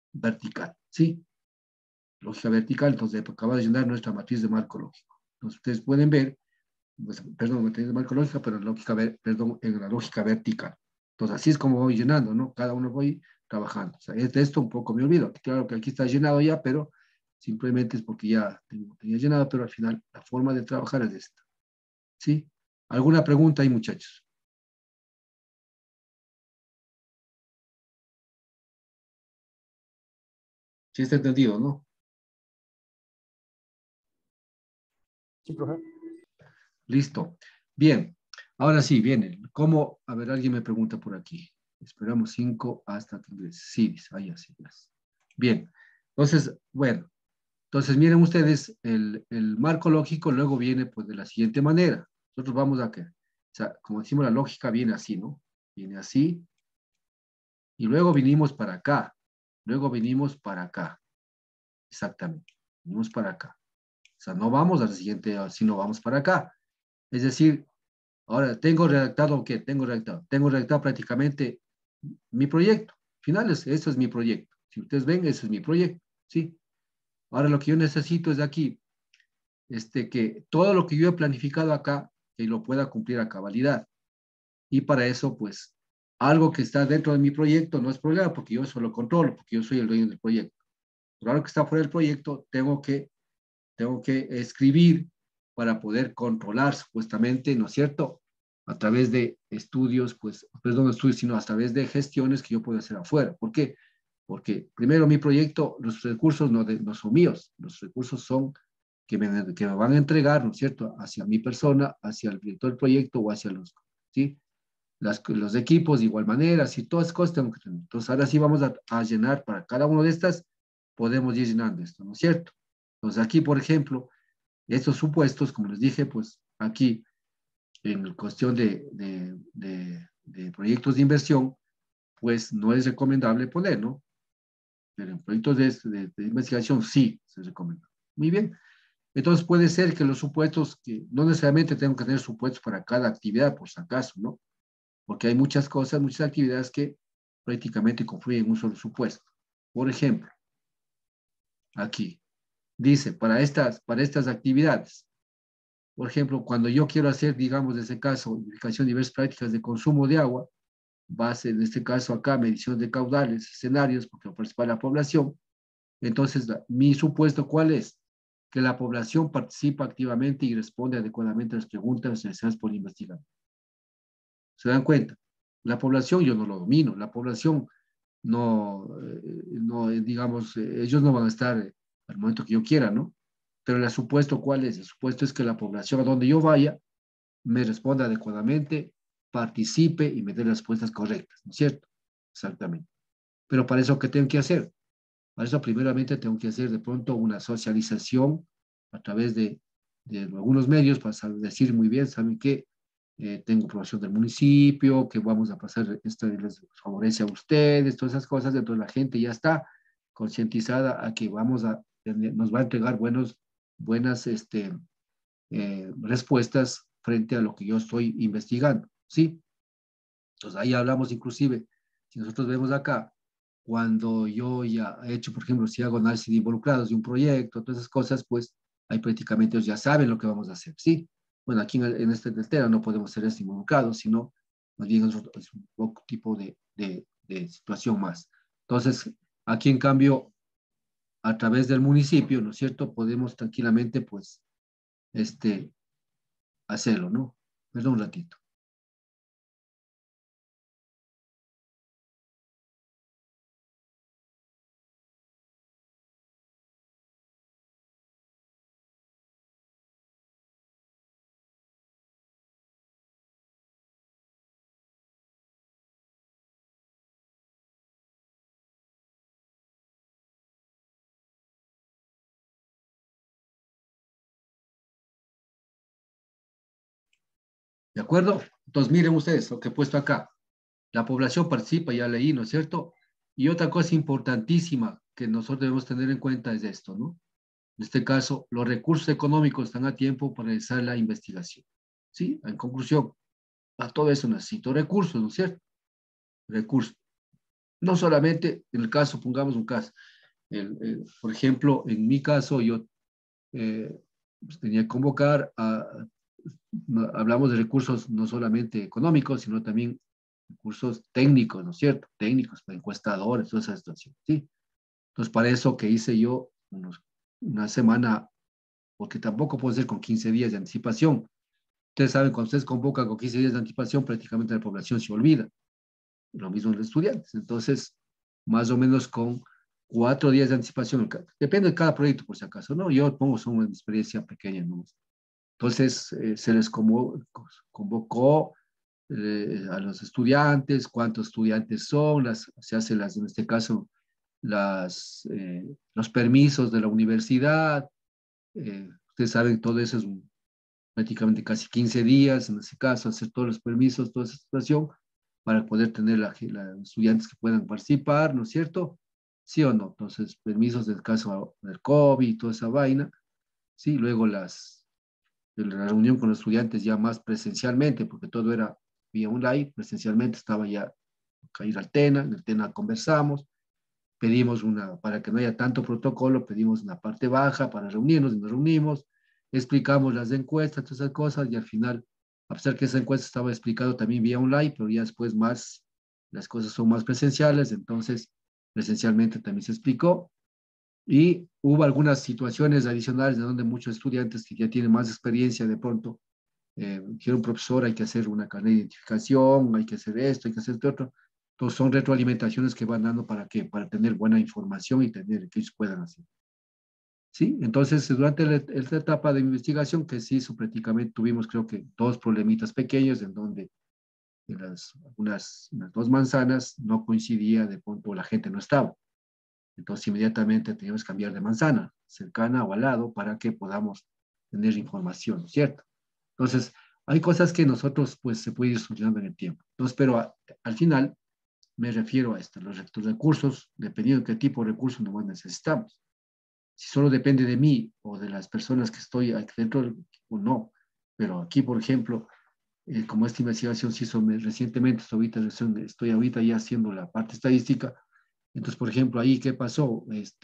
vertical, ¿sí? Lógica vertical, entonces acaba de llenar nuestra matriz de marco lógico. Entonces ustedes pueden ver, pues, perdón, matriz de marco lógica, pero en lógica, perdón, en la lógica vertical. Entonces así es como voy llenando, ¿no? Cada uno voy trabajando. O sea, de esto un poco me olvido. Claro que aquí está llenado ya, pero simplemente es porque ya tenía llenado, pero al final la forma de trabajar es esta, ¿sí? ¿Alguna pregunta ahí, muchachos? Sí está entendido, ¿no? Sí, profe. Listo. Bien. Ahora sí, viene. ¿Cómo? A ver, alguien me pregunta por aquí. Esperamos 5 hasta que ingrese. Sí, ahí así. Bien. Entonces, bueno. Entonces, miren ustedes, el marco lógico luego viene pues de la siguiente manera. Nosotros vamos a que, o sea, como decimos, la lógica viene así, ¿no? Viene así y luego vinimos para acá. Luego vinimos para acá. Exactamente. Venimos para acá. O sea, no vamos al siguiente, sino vamos para acá. Es decir, ahora tengo redactado, ¿qué? Tengo redactado prácticamente mi proyecto. Finales, eso es mi proyecto. Si ustedes ven, eso es mi proyecto, ¿sí? Ahora lo que yo necesito es de aquí, que todo lo que yo he planificado acá, que lo pueda cumplir a cabalidad. Y para eso, pues, algo que está dentro de mi proyecto no es problema, porque yo eso lo controlo, porque yo soy el dueño del proyecto. Pero algo que está fuera del proyecto, tengo que escribir para poder controlar supuestamente, ¿no es cierto? A través de estudios, pues, perdón, no estudios, sino a través de gestiones que yo puedo hacer afuera. ¿Por qué? Porque primero mi proyecto, los recursos no son míos, los recursos son que me van a entregar, ¿no es cierto?, hacia mi persona, hacia el director del proyecto o hacia ¿sí? Los equipos de igual manera, si todas las cosas tengo que tener. Entonces, ahora sí vamos a llenar para cada una de estas, podemos ir llenando esto, ¿no es cierto? Entonces, aquí, por ejemplo, estos supuestos, como les dije, pues aquí, en cuestión de proyectos de inversión, pues no es recomendable poner, ¿no? Pero en proyectos de investigación sí se recomienda. Muy bien. Entonces puede ser que los supuestos, que no necesariamente tengo que tener supuestos para cada actividad, por si acaso, ¿no? Porque hay muchas cosas, muchas actividades que prácticamente confluyen en un solo supuesto. Por ejemplo, aquí dice, para estas actividades, por ejemplo, cuando yo quiero hacer, digamos, en ese caso, identificación de diversas prácticas de consumo de agua, base, en este caso acá, medición de caudales, escenarios, porque va a participar la población. Entonces, mi supuesto, ¿cuál es? Que la población participa activamente y responde adecuadamente a las preguntas realizadas por el investigador. ¿Se dan cuenta? La población yo no lo domino, la población no digamos, ellos no van a estar al momento que yo quiera, ¿no? Pero el supuesto, ¿cuál es? El supuesto es que la población a donde yo vaya me responda adecuadamente, participe y me dé las respuestas correctas, ¿no es cierto? Exactamente. Pero para eso, ¿qué tengo que hacer? Para eso, primeramente, tengo que hacer de pronto una socialización a través de algunos medios para decir muy bien, ¿saben qué? Tengo aprobación del municipio, que vamos a pasar, esto les favorece a ustedes, todas esas cosas, entonces la gente ya está concientizada a que nos va a entregar buenas respuestas frente a lo que yo estoy investigando, ¿sí? Entonces ahí hablamos inclusive, si nosotros vemos acá, cuando yo ya he hecho, por ejemplo, si hago análisis de involucrados de un proyecto, todas esas cosas, pues ahí prácticamente ellos ya saben lo que vamos a hacer, ¿sí? Bueno, aquí en este del TERA no podemos ser involucrados, sino más bien es un poco tipo de situación más. Entonces, aquí en cambio, a través del municipio, ¿no es cierto? Podemos tranquilamente, pues, hacerlo, ¿no? Perdón un ratito. ¿De acuerdo? Entonces, miren ustedes lo que he puesto acá. La población participa, ya leí, ¿no es cierto? Y otra cosa importantísima que nosotros debemos tener en cuenta es esto, ¿no? En este caso, los recursos económicos están a tiempo para realizar la investigación. ¿Sí? En conclusión, a todo eso necesito recursos, ¿no es cierto? Recursos. No solamente en el caso, pongamos un caso, por ejemplo, en mi caso, yo pues tenía que convocar hablamos de recursos no solamente económicos, sino también recursos técnicos, ¿no es cierto? Técnicos, encuestadores, toda esa situación, ¿sí? Entonces, para eso que hice yo una semana, porque tampoco puede ser con 15 días de anticipación. Ustedes saben, cuando ustedes convocan con 15 días de anticipación, prácticamente la población se olvida. Lo mismo los estudiantes. Entonces, más o menos con 4 días de anticipación, depende de cada proyecto, por si acaso, ¿no? Yo pongo son una experiencia pequeña, ¿no? Entonces, se les convocó a los estudiantes, cuántos estudiantes son, se hacen en este caso los permisos de la universidad. Ustedes saben, todo eso es prácticamente casi 15 días, en ese caso, hacer todos los permisos, toda esa situación, para poder tener estudiantes que puedan participar, ¿no es cierto? ¿Sí o no? Entonces, permisos del caso del COVID, toda esa vaina, ¿sí? Luego de la reunión con los estudiantes ya más presencialmente, porque todo era vía online, presencialmente estaba ya a ir al TENA, en el TENA conversamos, pedimos para que no haya tanto protocolo, pedimos una parte baja para reunirnos y nos reunimos, explicamos las encuestas, todas esas cosas y al final, a pesar que esa encuesta estaba explicado también vía online, pero ya después las cosas son más presenciales, entonces presencialmente también se explicó y hubo algunas situaciones adicionales de donde muchos estudiantes que ya tienen más experiencia de pronto dijeron, profesor, hay que hacer una carnet de identificación, hay que hacer esto, hay que hacer esto otro. Entonces son retroalimentaciones que van dando para qué, para tener buena información y tener que ellos puedan hacer. ¿Sí? Entonces, durante esta etapa de investigación que se hizo prácticamente, tuvimos creo que 2 problemitas pequeños en donde en unas 2 manzanas no coincidía, de pronto la gente no estaba. Entonces, inmediatamente teníamos que cambiar de manzana, cercana o al lado, para que podamos tener información, ¿cierto? Entonces, hay cosas que nosotros, pues, se puede ir solucionando en el tiempo. Entonces, pero al final me refiero a esto, los recursos, dependiendo de qué tipo de recursos nosotros necesitamos. Si solo depende de mí o de las personas que estoy aquí dentro del equipo, no. Pero aquí, por ejemplo, como esta investigación se hizo recientemente, estoy ahorita ya haciendo la parte estadística. Entonces, por ejemplo, ahí, ¿qué pasó?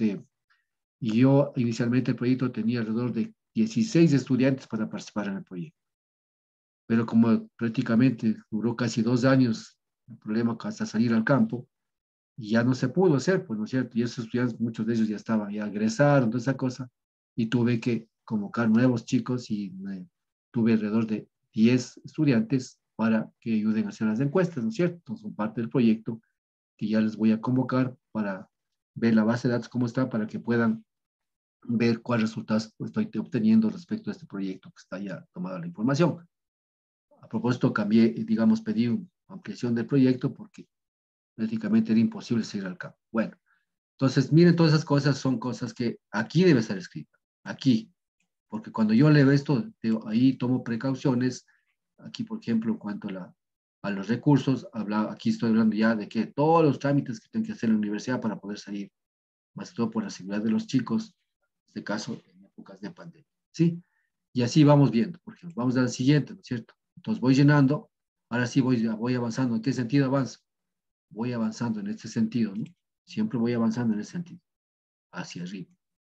Y yo inicialmente el proyecto tenía alrededor de 16 estudiantes para participar en el proyecto. Pero como prácticamente duró casi 2 años el problema hasta salir al campo, y ya no se pudo hacer, pues, ¿no es cierto? Y esos estudiantes, muchos de ellos ya estaban, ya egresaron, toda esa cosa, y tuve que convocar nuevos chicos y tuve alrededor de 10 estudiantes para que ayuden a hacer las encuestas, ¿no es cierto? Entonces, son parte del proyecto que ya les voy a convocar para ver la base de datos cómo está, para que puedan ver cuáles resultados estoy obteniendo respecto a este proyecto que está ya tomada la información. A propósito, cambié, digamos, pedí una ampliación del proyecto porque prácticamente era imposible seguir al campo. Bueno, entonces, miren, todas esas cosas son cosas que aquí debe estar escrita, aquí, porque cuando yo leo esto, ahí tomo precauciones, aquí, por ejemplo, en cuanto a los recursos, aquí estoy hablando ya de que todos los trámites que tengo que hacer en la universidad para poder salir, más que todo por la seguridad de los chicos, en este caso, en épocas de pandemia, ¿sí? Y así vamos viendo, por ejemplo, vamos al siguiente, ¿no es cierto? Entonces voy llenando, ahora sí voy avanzando. ¿En qué sentido avanzo? Voy avanzando en este sentido, ¿no? Siempre voy avanzando en ese sentido, hacia arriba,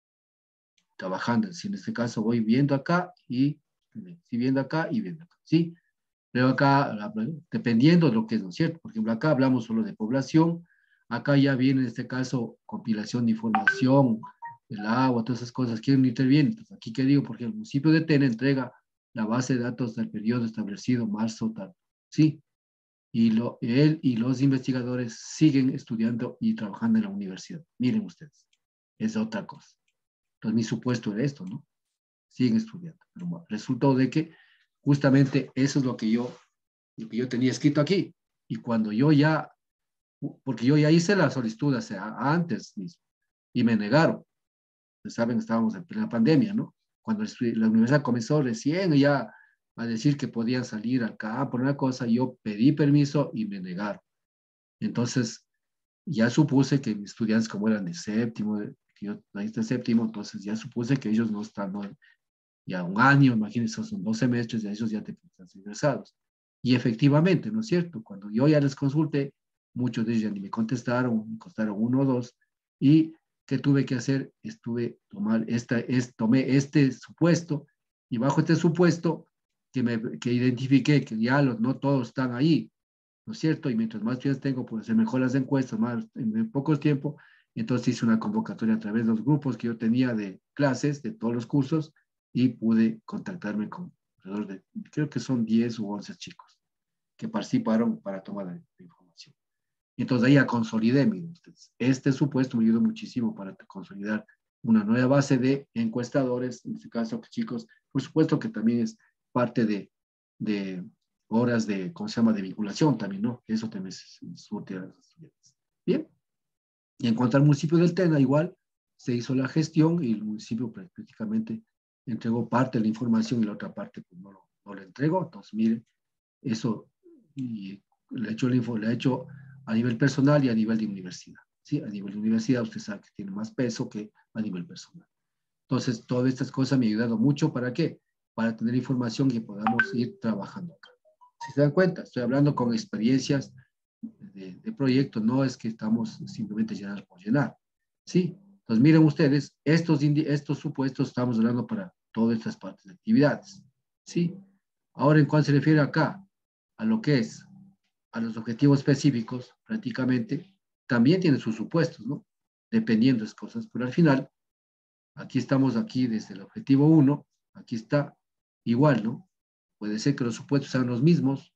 trabajando. Si en este caso voy viendo acá y sí, viendo acá y viendo acá, ¿sí? Pero acá, dependiendo de lo que es, ¿no es cierto? Por ejemplo, acá hablamos solo de población, acá ya viene en este caso compilación de información, el agua, todas esas cosas, ¿quién interviene? Entonces, aquí que digo, porque el municipio de Tena entrega la base de datos del periodo establecido, marzo, tal, ¿sí? Y él y los investigadores siguen estudiando y trabajando en la universidad. Miren ustedes, es otra cosa. Entonces, mi supuesto era esto, ¿no? Siguen estudiando. Pero bueno, resultó de que justamente eso es lo que yo tenía escrito aquí. Y cuando porque yo ya hice la solicitud antes mismo, y me negaron. Ustedes saben, estábamos en plena pandemia, ¿no? Cuando la universidad comenzó recién ya a decir que podían salir al campo, una cosa, yo pedí permiso y me negaron. Entonces, ya supuse que mis estudiantes, como eran de séptimo, que yo ahí está séptimo, entonces ya supuse que ellos no están, no, ya un año, imagínense, son 2 semestres, ya ellos ya te están ingresados. Y efectivamente, ¿no es cierto? Cuando yo ya les consulté, muchos de ellos ya ni me contestaron, me contestaron uno o dos, y ¿qué tuve que hacer? Tomé este supuesto, y bajo este supuesto, que identifiqué que ya no todos están ahí, ¿no es cierto? Y mientras más días tengo, pues hacer mejor las encuestas, más en poco tiempo. Entonces hice una convocatoria a través de los grupos que yo tenía de clases, de todos los cursos, y pude contactarme con alrededor de, creo que son 10 u 11 chicos que participaron para tomar la información. Entonces ahí ya consolidé, miren ustedes. Este supuesto me ayudó muchísimo para consolidar una nueva base de encuestadores, en este caso, chicos, por supuesto que también es parte de horas de, ¿cómo se llama?, de vinculación también, ¿no? Eso también es útil a los estudiantes. Bien. Y en cuanto al municipio del Tena, igual se hizo la gestión y el municipio prácticamente entregó parte de la información y la otra parte pues, no lo entregó. Entonces, miren, eso y le ha hecho a nivel personal y a nivel de universidad. ¿Sí? A nivel de universidad usted sabe que tiene más peso que a nivel personal. Entonces, todas estas cosas me han ayudado mucho. ¿Para qué? Para tener información que podamos ir trabajando acá. Si se dan cuenta, estoy hablando con experiencias de proyecto, no es que estamos simplemente llenando por llenar. ¿Sí? Entonces, miren ustedes, estos supuestos estamos hablando para todas estas partes de actividades. ¿Sí? Ahora, en cuanto se refiere acá a lo que es a los objetivos específicos, prácticamente, también tiene sus supuestos, ¿no? Dependiendo de las cosas, pero al final, aquí estamos aquí desde el objetivo 1, aquí está igual, ¿no? Puede ser que los supuestos sean los mismos,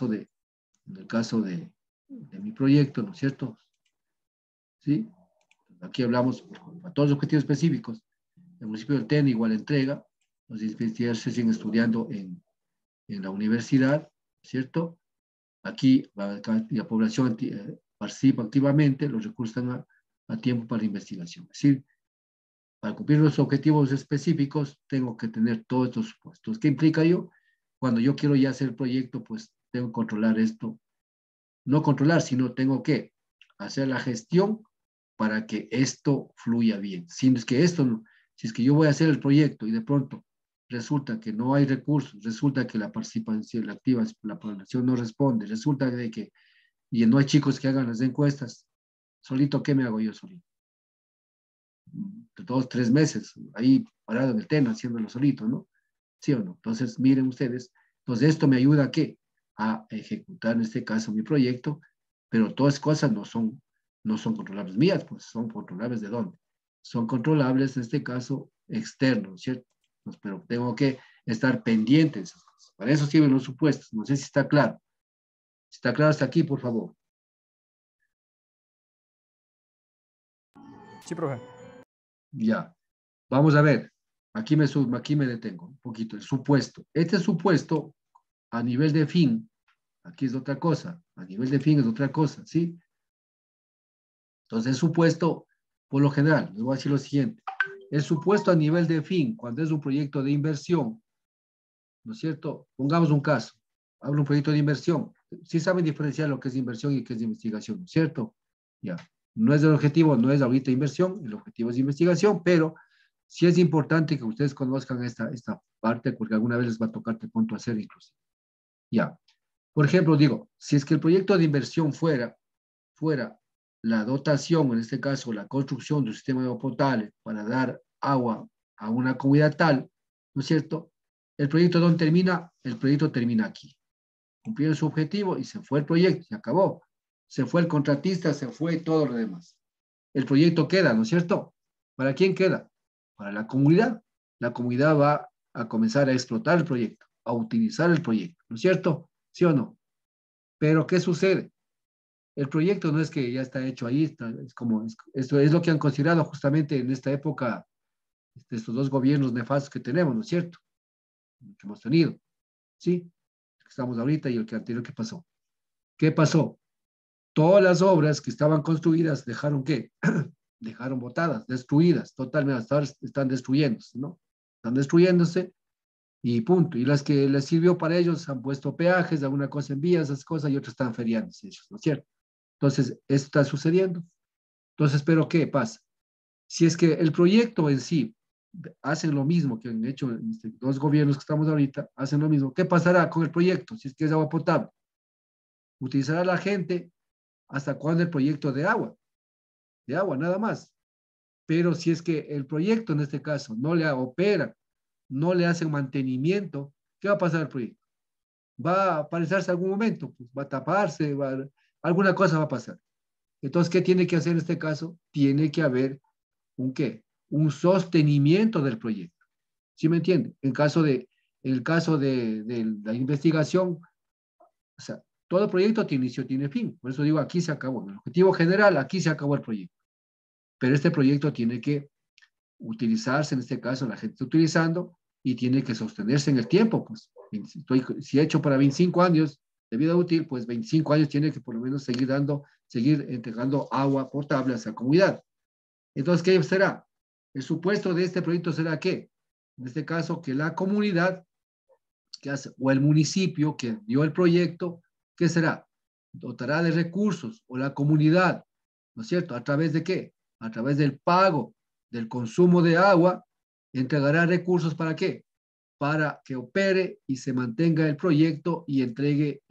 en el caso de mi proyecto, ¿no es cierto? ¿Sí? Aquí hablamos a todos los objetivos específicos. El municipio del TEN igual entrega, los investigadores se siguen estudiando en la universidad, ¿cierto? Aquí la población participa activamente, los recursos están a tiempo para la investigación. Es decir, para cumplir los objetivos específicos, tengo que tener todos estos supuestos. ¿Qué implica yo? Cuando yo quiero ya hacer el proyecto, pues tengo que controlar esto. No controlar, sino tengo que hacer la gestión para que esto fluya bien. Si es que si es que yo voy a hacer el proyecto y de pronto resulta que no hay recursos, resulta que la participación activa, la población no responde, resulta de que y no hay chicos que hagan las encuestas, solito, ¿qué me hago yo solito? 2, 3 meses, ahí parado en el tema, haciéndolo solito, ¿no? ¿Sí o no? Entonces, miren ustedes, entonces esto me ayuda a qué? A ejecutar en este caso mi proyecto, pero todas cosas no son controlables mías, pues son controlables de dónde? Son controlables en este caso externos, ¿cierto? Pues, pero tengo que estar pendiente de esas cosas. Para eso sirven los supuestos. No sé si está claro. Si está claro hasta aquí, por favor. Sí, profe. Ya. Vamos a ver. Aquí me detengo un poquito. El supuesto. Este supuesto, a nivel de fin, aquí es otra cosa. A nivel de fin es otra cosa, ¿sí? Entonces, el supuesto, por lo general, les voy a decir lo siguiente. El supuesto a nivel de fin, cuando es un proyecto de inversión, ¿no es cierto? Pongamos un caso. Hablo de un proyecto de inversión. Sí saben diferenciar lo que es inversión y qué es investigación, ¿no es cierto? Ya. No es el objetivo, no es ahorita inversión, el objetivo es investigación, pero sí es importante que ustedes conozcan esta parte porque alguna vez les va a tocar de punto hacer inclusive. Ya. Por ejemplo, digo, si es que el proyecto de inversión fuera la dotación, en este caso la construcción de un sistema de agua potable para dar agua a una comunidad tal, ¿no es cierto? ¿El proyecto dónde termina? El proyecto termina aquí. Cumplieron su objetivo y se fue el proyecto, se acabó. Se fue el contratista, se fue todo lo demás. El proyecto queda, ¿no es cierto? ¿Para quién queda? Para la comunidad. La comunidad va a comenzar a explotar el proyecto, a utilizar el proyecto, ¿no es cierto? ¿Sí o no? Pero ¿qué sucede? El proyecto no es que ya está hecho ahí, esto es lo que han considerado justamente en esta época estos dos gobiernos nefastos que tenemos, ¿no es cierto? Que hemos tenido, ¿sí? El que estamos ahorita y el que anterior que pasó. ¿Qué pasó? Todas las obras que estaban construidas dejaron ¿qué? Dejaron botadas, destruidas, totalmente, hasta ahora están destruyéndose, ¿no? Están destruyéndose y punto. Y las que les sirvió para ellos han puesto peajes, alguna cosa en vías, esas cosas, y otras están feriándose ellos, ¿no es cierto? Entonces, esto está sucediendo. Entonces, ¿pero qué pasa? Si es que el proyecto en sí hacen lo mismo que han hecho dos gobiernos que estamos ahorita, hacen lo mismo, ¿qué pasará con el proyecto si es que es agua potable? Utilizará la gente hasta cuándo el proyecto de agua, nada más. Pero si es que el proyecto en este caso no le opera, no le hacen mantenimiento, ¿qué va a pasar al proyecto? Va a aparecerse algún momento, pues va a taparse, alguna cosa va a pasar. Entonces, ¿qué tiene que hacer en este caso? Tiene que haber un qué, un sostenimiento del proyecto. ¿Sí me entiende? En el caso de la investigación, o sea, todo proyecto tiene inicio, tiene fin. Por eso digo, aquí se acabó. El objetivo general, aquí se acabó el proyecto. Pero este proyecto tiene que utilizarse, en este caso la gente está utilizando, y tiene que sostenerse en el tiempo. Pues, si he hecho para 25 años de vida útil, pues 25 años tiene que por lo menos seguir entregando agua potable a esa comunidad. Entonces, ¿qué será? El supuesto de este proyecto será que, en este caso, que la comunidad que hace, o el municipio que dio el proyecto, ¿qué será? Dotará de recursos, o la comunidad, ¿no es cierto? ¿A través de qué? A través del pago del consumo de agua, entregará recursos ¿para qué? Para que opere y se mantenga el proyecto y entregue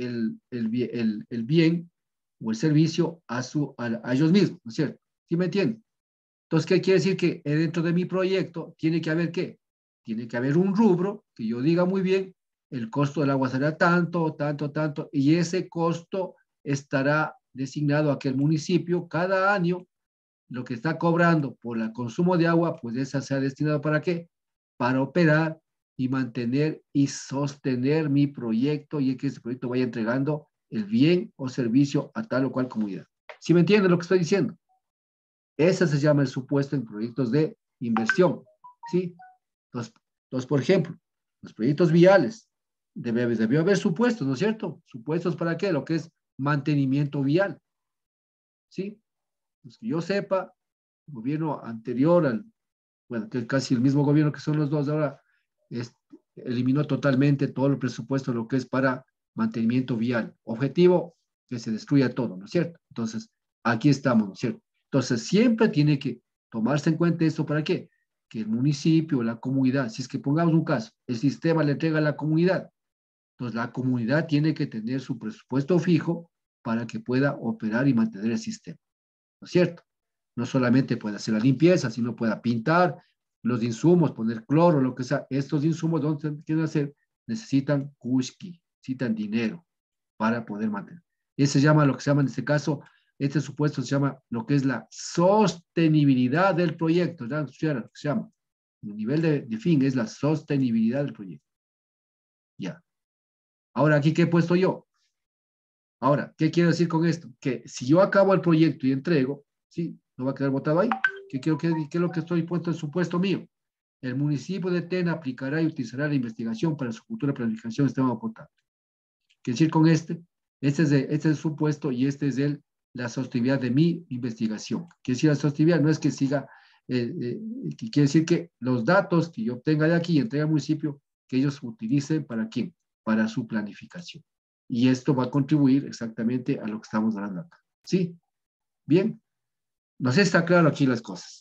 el bien o el servicio a ellos mismos, ¿no es cierto? ¿Sí me entienden? Entonces, ¿qué quiere decir? Que dentro de mi proyecto tiene que haber ¿qué? Tiene que haber un rubro que yo diga muy bien, el costo del agua será tanto, tanto, tanto, y ese costo estará designado a que el municipio cada año lo que está cobrando por el consumo de agua, pues esa sea destinado ¿para qué? Para operar y mantener y sostener mi proyecto y que ese proyecto vaya entregando el bien o servicio a tal o cual comunidad. ¿Sí me entienden lo que estoy diciendo? Ese se llama el supuesto en proyectos de inversión. ¿Sí? Entonces, por ejemplo, los proyectos viales, debió haber supuestos, ¿no es cierto? ¿Supuestos para qué? Lo que es mantenimiento vial. ¿Sí? Pues que yo sepa, el gobierno anterior, bueno, que es casi el mismo gobierno que son los dos ahora, es, eliminó totalmente todo el presupuesto, lo que es para mantenimiento vial. Objetivo, que se destruya todo, ¿no es cierto? Entonces, aquí estamos, ¿no es cierto? Entonces, siempre tiene que tomarse en cuenta esto, ¿para qué? Que el municipio, la comunidad, si es que pongamos un caso, el sistema le entrega a la comunidad, entonces la comunidad tiene que tener su presupuesto fijo para que pueda operar y mantener el sistema, ¿no es cierto? No solamente puede hacer la limpieza, sino pueda pintar los insumos, poner cloro, lo que sea. Estos insumos, ¿dónde quieren hacer? Necesitan kushki, necesitan dinero para poder mantener. Ese se llama lo que se llama en este caso, este supuesto se llama lo que es la sostenibilidad del proyecto. Ya lo que se llama. El nivel de fin es la sostenibilidad del proyecto. Ya. Ahora, aquí, ¿qué he puesto yo? Ahora, ¿qué quiero decir con esto? Que si yo acabo el proyecto y entrego, ¿sí? ¿No va a quedar botado ahí? ¿Qué es lo que estoy puesto en supuesto mío? El municipio de Tena aplicará y utilizará la investigación para su futura planificación de sistema potable. ¿Qué decir con este? Este es el supuesto y este es la sostenibilidad de mi investigación. ¿Qué decir la sostenibilidad? No es que siga, quiere decir que los datos que yo obtenga de aquí y entregue al municipio, que ellos utilicen ¿para quién? Para su planificación. Y esto va a contribuir exactamente a lo que estamos hablando acá. ¿Sí? Bien. No sé si está claro aquí las cosas.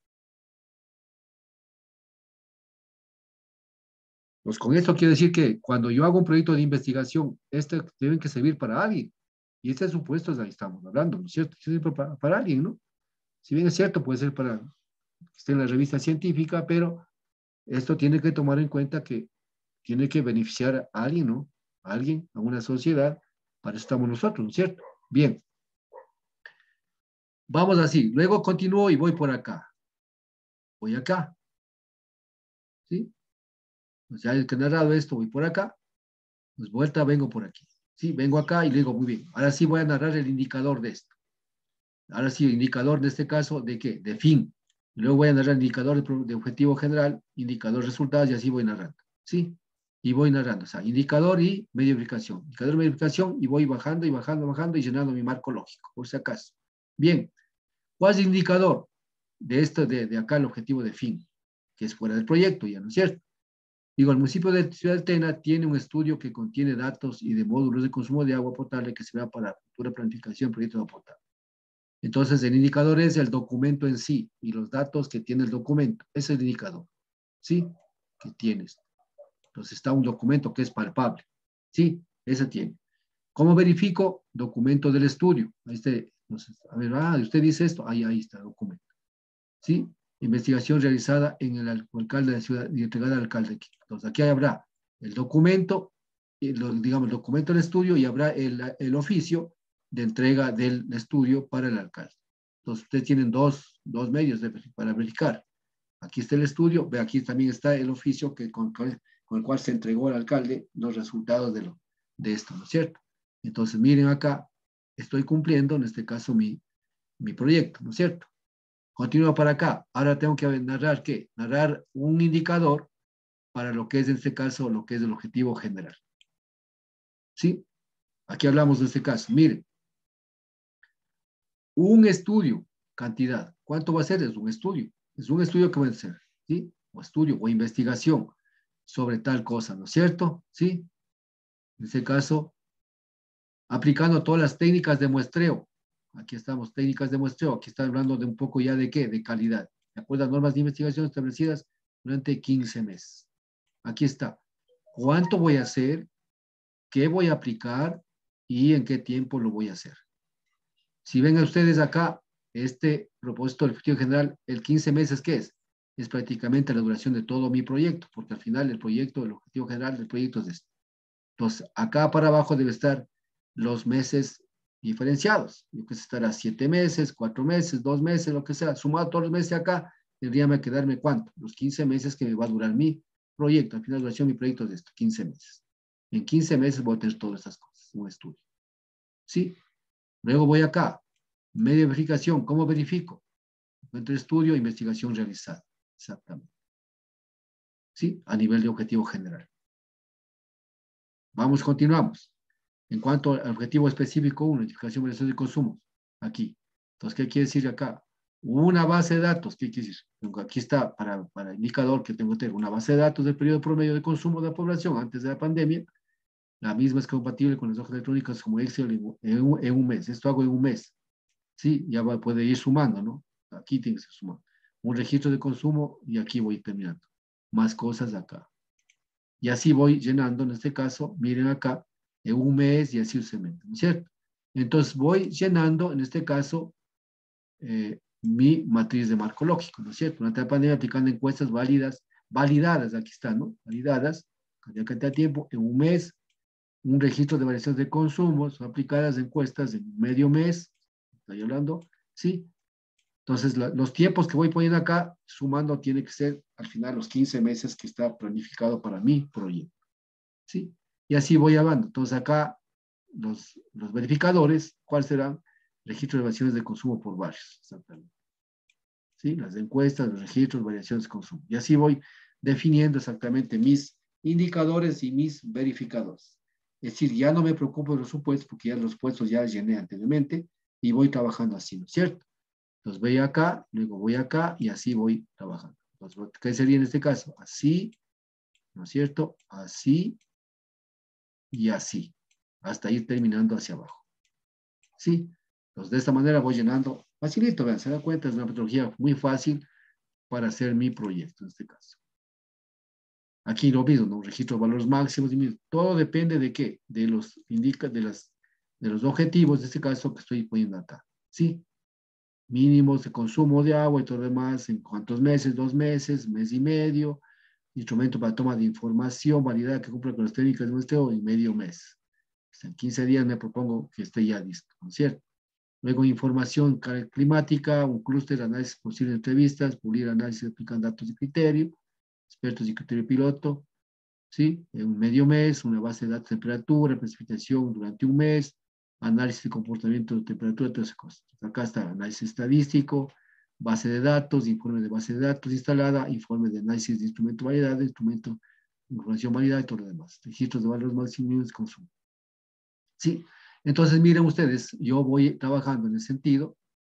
Pues con esto quiero decir que cuando yo hago un proyecto de investigación, este deben que servir para alguien. Y este supuesto es ahí estamos hablando, ¿no es cierto? Sirve para alguien, ¿no? Si bien es cierto, puede ser para que esté en la revista científica, pero esto tiene que tomar en cuenta que tiene que beneficiar a alguien, ¿no? A alguien, a una sociedad, para eso estamos nosotros, ¿no es cierto? Bien, vamos así, luego continúo y voy por acá. Voy acá, ¿sí? Pues ya el que he narrado esto, voy por acá, pues vuelta, vengo por aquí. Sí, vengo acá y le digo, muy bien, ahora sí voy a narrar el indicador de esto. Ahora sí, el indicador de este caso, ¿de qué? De fin. Y luego voy a narrar el indicador de objetivo general, indicador de resultados y así voy narrando. ¿Sí? Y voy narrando, o sea, indicador y medio de verificación. Indicador y medio de verificación y voy bajando y bajando, bajando y llenando mi marco lógico, por si acaso. Bien, ¿cuál es el indicador de esto, de acá el objetivo de fin? Que es fuera del proyecto, ya no es cierto. Digo, el municipio de Ciudad del Tena tiene un estudio que contiene datos y de módulos de consumo de agua potable que se vea para futura planificación de proyectos de agua potable. Entonces, el indicador es el documento en sí y los datos que tiene el documento. Ese es el indicador, ¿sí? Que tienes. Entonces, está un documento que es palpable, ¿sí? Ese tiene. ¿Cómo verifico? Documento del estudio. Ahí está. Entonces, a ver, usted dice esto, ahí está el documento. ¿Sí? Investigación realizada en el alcalde de la ciudad y entregada al alcalde. Entonces, aquí habrá el documento, digamos, el documento del estudio y habrá el oficio de entrega del estudio para el alcalde. Entonces, ustedes tienen dos medios para verificar. Aquí está el estudio, ve, aquí también está el oficio con el cual se entregó al alcalde los resultados de esto, ¿no es cierto? Entonces, miren acá, estoy cumpliendo, en este caso, mi proyecto, ¿no es cierto? Continúo para acá. Ahora tengo que narrar, ¿qué? Narrar un indicador para lo que es, en este caso, lo que es el objetivo general. ¿Sí? Aquí hablamos de este caso. Miren, un estudio, cantidad. ¿Cuánto va a ser? Es un estudio. Es un estudio que va a ser, ¿sí? O estudio o investigación sobre tal cosa, ¿no es cierto? ¿Sí? En este caso, aplicando todas las técnicas de muestreo. Aquí estamos, técnicas de muestreo. Aquí está hablando de un poco ya de qué, de calidad. De acuerdo a normas de investigación establecidas durante 15 meses. Aquí está. ¿Cuánto voy a hacer? ¿Qué voy a aplicar? ¿Y en qué tiempo lo voy a hacer? Si ven ustedes acá, este propósito del objetivo general, el 15 meses, ¿qué es? Es prácticamente la duración de todo mi proyecto, porque al final el proyecto, el objetivo general del proyecto es este. Entonces, acá para abajo debe estar los meses diferenciados. Yo que sé, estará 7 meses, 4 meses, 2 meses, lo que sea. Sumado todos los meses acá, tendría que quedarme ¿cuánto? Los 15 meses que me va a durar mi proyecto. Al final, la duración de mi proyecto es esto, 15 meses. En 15 meses voy a tener todas estas cosas, un estudio. ¿Sí? Luego voy acá. Medio de verificación. ¿Cómo verifico? Encuentro estudio, investigación realizada. Exactamente. ¿Sí? A nivel de objetivo general. Vamos, continuamos. En cuanto al objetivo específico 1, identificación, variación de consumos, aquí. Entonces, ¿qué quiere decir acá? Una base de datos, ¿qué quiere decir? Aquí está para indicador que tengo que tener una base de datos del periodo promedio de consumo de la población antes de la pandemia. La misma es compatible con las hojas electrónicas como Excel en un mes. Esto hago en un mes. Sí, ya puede ir sumando, ¿no? Aquí tiene que ser sumado. Un registro de consumo y aquí voy terminando. Más cosas acá. Y así voy llenando, en este caso, miren acá, en un mes y así sucesivamente, ¿no es cierto? Entonces voy llenando, en este caso, mi matriz de marco lógico, ¿no es cierto? Durante la pandemia aplicando encuestas validadas, aquí está, ¿no? Validadas, cantidad de tiempo, en un mes, un registro de variaciones de consumo, son aplicadas encuestas en medio mes, estoy hablando, ¿sí? Entonces, los tiempos que voy poniendo acá, sumando, tiene que ser al final los 15 meses que está planificado para mi proyecto. ¿Sí? Y así voy hablando. Entonces acá los verificadores, ¿cuáles serán? Registro de variaciones de consumo por barrios, exactamente. ¿Sí? Las encuestas, los registros, variaciones de consumo. Y así voy definiendo exactamente mis indicadores y mis verificadores. Es decir, ya no me preocupo de los supuestos porque ya los puestos ya llené anteriormente y voy trabajando así, ¿no es cierto? Entonces voy acá, luego voy acá y así voy trabajando. Entonces, ¿qué sería en este caso? Así, ¿no es cierto? Así y así, hasta ir terminando hacia abajo. ¿Sí? Entonces, de esta manera voy llenando, facilito, vean, se da cuenta, es una metodología muy fácil para hacer mi proyecto en este caso. Aquí lo mismo, ¿no? Registro de valores máximos, y todo depende de qué, de los de los objetivos, en este caso que estoy poniendo acá. ¿Sí? Mínimos de consumo de agua y todo lo demás, en cuántos meses, 2 meses, mes y medio, instrumento para toma de información, validad que cumpla con las técnicas de muestreo y medio mes. En 15 días me propongo que esté ya listo, ¿no es cierto? Luego, información climática, un clúster, análisis posibles de entrevistas, pulir análisis aplicando datos de criterio, expertos y criterio piloto, ¿sí? En un medio mes, una base de datos de temperatura, precipitación durante un mes, análisis de comportamiento de temperatura, todas esas cosas. Acá está análisis estadístico, base de datos, informe de base de datos instalada, informe de análisis de instrumento validado, instrumento de información validada y todo lo demás. Registros de valores máximos de consumo. ¿Sí? Entonces, miren ustedes, yo voy trabajando en el sentido.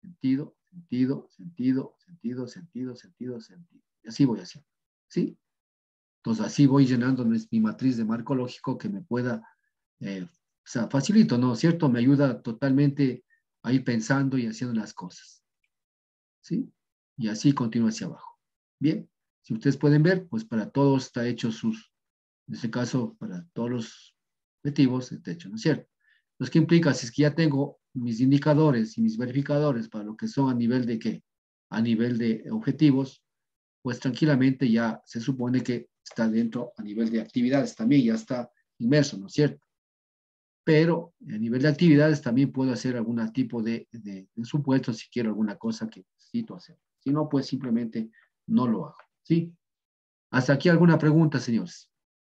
Y así voy haciendo. ¿Sí? Entonces, así voy llenando mi matriz de marco lógico que me pueda, o sea, facilito, ¿no es cierto? Me ayuda totalmente a ir pensando y haciendo las cosas. ¿Sí? Y así continúa hacia abajo. Bien, si ustedes pueden ver, pues para todos está hecho en este caso, para todos los objetivos está hecho, ¿no es cierto? Entonces, ¿qué implica? Si es que ya tengo mis indicadores y mis verificadores para lo que son a nivel de qué, a nivel de objetivos, pues tranquilamente ya se supone que está dentro a nivel de actividades también, ya está inmerso, ¿no es cierto? Pero a nivel de actividades también puedo hacer algún tipo de supuesto si quiero alguna cosa que necesito hacer. Si no, pues simplemente no lo hago, ¿sí? Hasta aquí alguna pregunta, señores.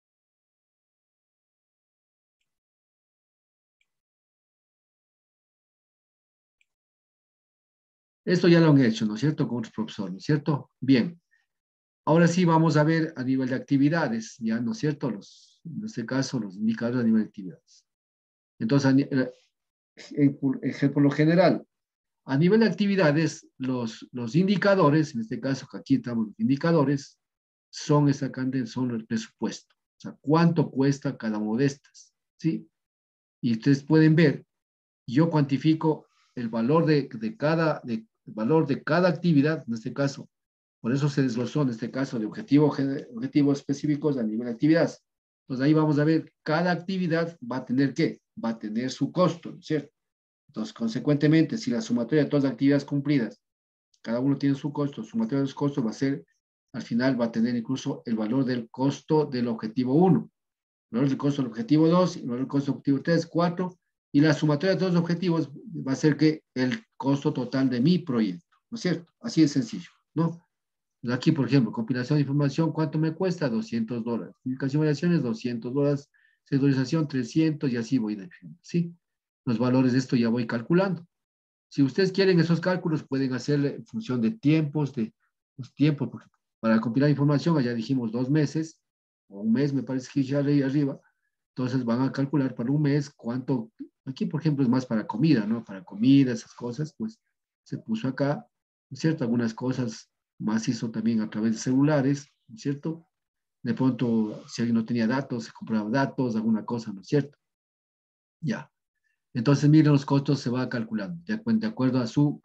Esto ya lo han hecho, ¿no es cierto? Con otros profesores, ¿no es cierto? Bien. Ahora sí vamos a ver a nivel de actividades, ¿ya? ¿No es cierto? En este caso, los indicadores a nivel de actividades. Entonces, por lo general, a nivel de actividades, los indicadores, en este caso, que aquí estamos los indicadores, son son el presupuesto. O sea, cuánto cuesta cada una de estas, ¿sí? Y ustedes pueden ver, yo cuantifico el valor el valor de cada actividad, en este caso, por eso se desglosó en este caso de objetivos específicos a nivel de actividades. Entonces ahí vamos a ver, cada actividad va a tener ¿qué? Va a tener su costo, ¿no es cierto? Entonces, consecuentemente, si la sumatoria de todas las actividades cumplidas, cada uno tiene su costo, sumatoria de los costos va a ser, al final va a tener incluso el valor del costo del objetivo 1, el valor del costo del objetivo 2, el valor del costo del objetivo 3, 4, y la sumatoria de todos los objetivos va a ser que el costo total de mi proyecto, ¿no es cierto? Así de sencillo, ¿no? Aquí, por ejemplo, compilación de información, ¿cuánto me cuesta? $200. Publicación de variaciones, $200. Sectorización, 300, y así voy definiendo, ¿sí? Los valores de esto ya voy calculando. Si ustedes quieren esos cálculos, pueden hacerle en función de tiempos, de los tiempos, porque para compilar información, allá dijimos 2 meses, o un mes, me parece que ya leí arriba. Entonces van a calcular para un mes cuánto, aquí por ejemplo es más para comida, ¿no? Para comida, esas cosas, pues se puso acá, ¿no es cierto? Algunas cosas más hizo también a través de celulares, ¿no es cierto? De pronto, si alguien no tenía datos, se compraba datos, alguna cosa, ¿no es cierto? Ya. Entonces, miren, los costos se va calculando de acuerdo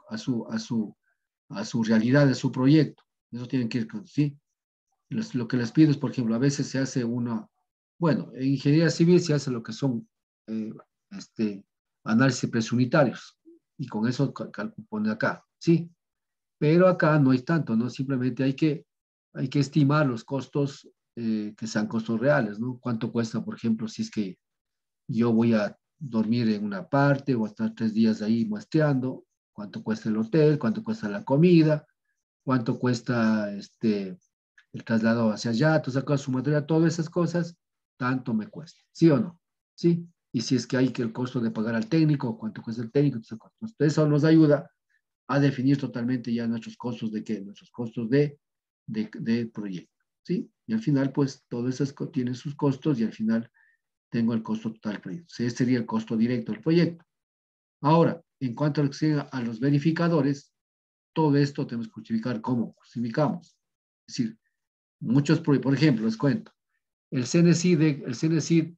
a su realidad, a su proyecto. Eso tienen que ir, ¿sí? Lo que les pido es, por ejemplo, a veces se hace bueno, en ingeniería civil se hace lo que son eh, este, análisis presunitarios, y con eso pone acá, ¿sí? Pero acá no hay tanto, ¿no? Simplemente hay que estimar los costos que sean costos reales, ¿no? ¿Cuánto cuesta, por ejemplo, si es que yo voy a dormir en una parte o estar 3 días ahí muestreando? ¿Cuánto cuesta el hotel? ¿Cuánto cuesta la comida? ¿Cuánto cuesta el traslado hacia allá? Tú sacas su materia, todas esas cosas, tanto me cuesta, ¿sí o no? ¿Sí? Y si es que hay que el costo de pagar al técnico, cuánto cuesta el técnico, entonces eso nos ayuda a definir totalmente ya nuestros costos de qué, nuestros costos de proyecto, ¿sí? Y al final, pues, todo eso tiene sus costos y al final tengo el costo total del proyecto. Ese sería el costo directo del proyecto. Ahora, en cuanto a los verificadores, todo esto tenemos que justificar cómo justificamos. Es decir, por ejemplo, les cuento, el CNCID,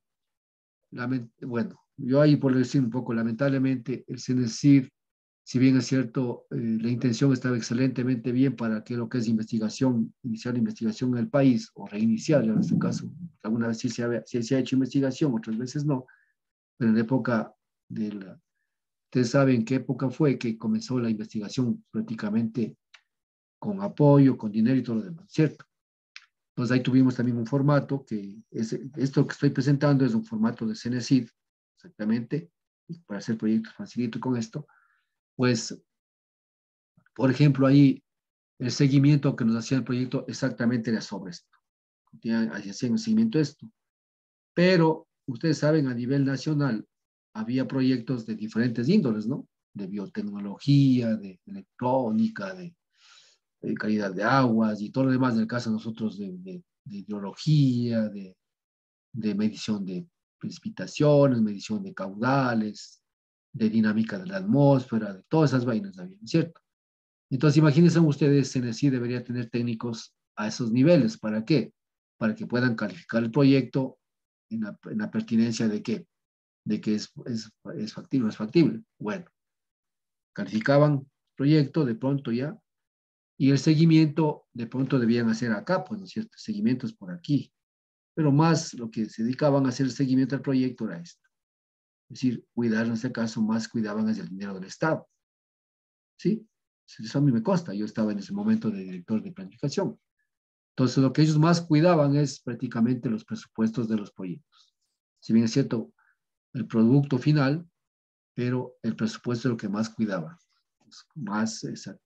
bueno, yo ahí por decir un poco, lamentablemente, el CNCID, si bien es cierto, la intención estaba excelentemente bien para que lo que es investigación, iniciar investigación en el país, o reiniciar en este caso, alguna vez sí se ha hecho investigación, otras veces no, pero en la época de la, ustedes saben qué época fue que comenzó la investigación prácticamente con apoyo, con dinero y todo lo demás, ¿cierto? Entonces ahí tuvimos también un formato esto que estoy presentando es un formato de CNCID, exactamente, y para hacer proyectos facilito con esto. Pues, por ejemplo, ahí el seguimiento que nos hacía el proyecto exactamente era sobre esto. Hacían un seguimiento de esto. Pero ustedes saben, a nivel nacional había proyectos de diferentes índoles, ¿no? De biotecnología, de electrónica, de calidad de aguas y todo lo demás, en el caso de nosotros de hidrología, de medición de precipitaciones, medición de caudales, de dinámica de la atmósfera, de todas esas vainas había, ¿cierto? Entonces, imagínense ustedes, CNECI debería tener técnicos a esos niveles. ¿Para qué? Para que puedan calificar el proyecto en la pertinencia de qué, de que es factible o es factible. Bueno, calificaban el proyecto de pronto ya, y el seguimiento de pronto debían hacer acá, pues, ¿no es cierto? Seguimientos por aquí. Pero más lo que se dedicaban a hacer el seguimiento al proyecto era esto. Es decir, cuidar en este caso más cuidaban es el dinero del Estado. ¿Sí? Eso a mí me consta. Yo estaba en ese momento de director de planificación. Entonces, lo que ellos más cuidaban es prácticamente los presupuestos de los proyectos. Si bien es cierto, el producto final, pero el presupuesto es lo que más cuidaban. Pues, más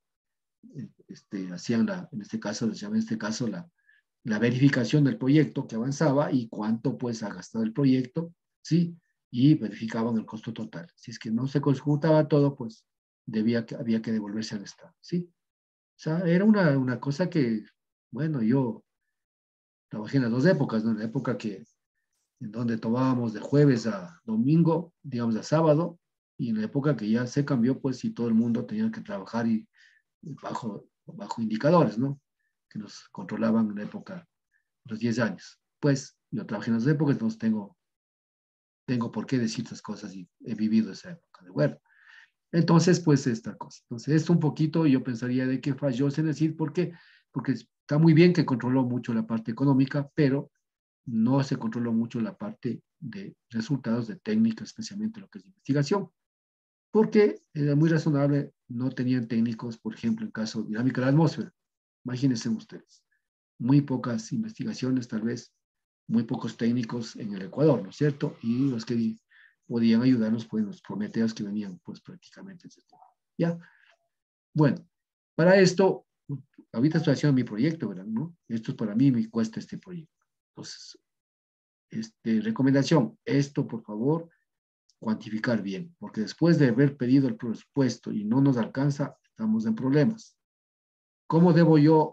hacían en este caso, les llaman en este caso la verificación del proyecto que avanzaba y cuánto pues ha gastado el proyecto, ¿sí? Y verificaban el costo total. Si es que no se conjuntaba todo, pues había que devolverse al Estado, ¿sí? O sea, era una cosa que, bueno, yo trabajé en las dos épocas, ¿no? En la época en donde tomábamos de jueves a domingo, digamos a sábado, y en la época que ya se cambió, pues, y todo el mundo tenía que trabajar y bajo indicadores, ¿no? Que nos controlaban en la época, los 10 años. Pues, yo trabajé en las dos épocas, entonces tengo por qué decir estas cosas y he vivido esa época, ¿de acuerdo? Entonces, pues, esta cosa. Entonces, esto un poquito yo pensaría de que falló, es decir, ¿por qué? Porque está muy bien que controló mucho la parte económica, pero no se controló mucho la parte de resultados de técnica, especialmente lo que es investigación, porque era muy razonable, no tenían técnicos, por ejemplo, en caso de dinámica de la atmósfera. Imagínense ustedes, muy pocas investigaciones, tal vez, muy pocos técnicos en el Ecuador, ¿no es cierto? Y los que podían ayudarnos, pues los prometeos que venían, pues prácticamente ese tema. ¿Ya? Bueno, para esto, ahorita estoy haciendo mi proyecto, ¿verdad? ¿No? Esto para mí me cuesta este proyecto. Entonces, recomendación, esto por favor, cuantificar bien, porque después de haber pedido el presupuesto y no nos alcanza, estamos en problemas. ¿Cómo debo yo,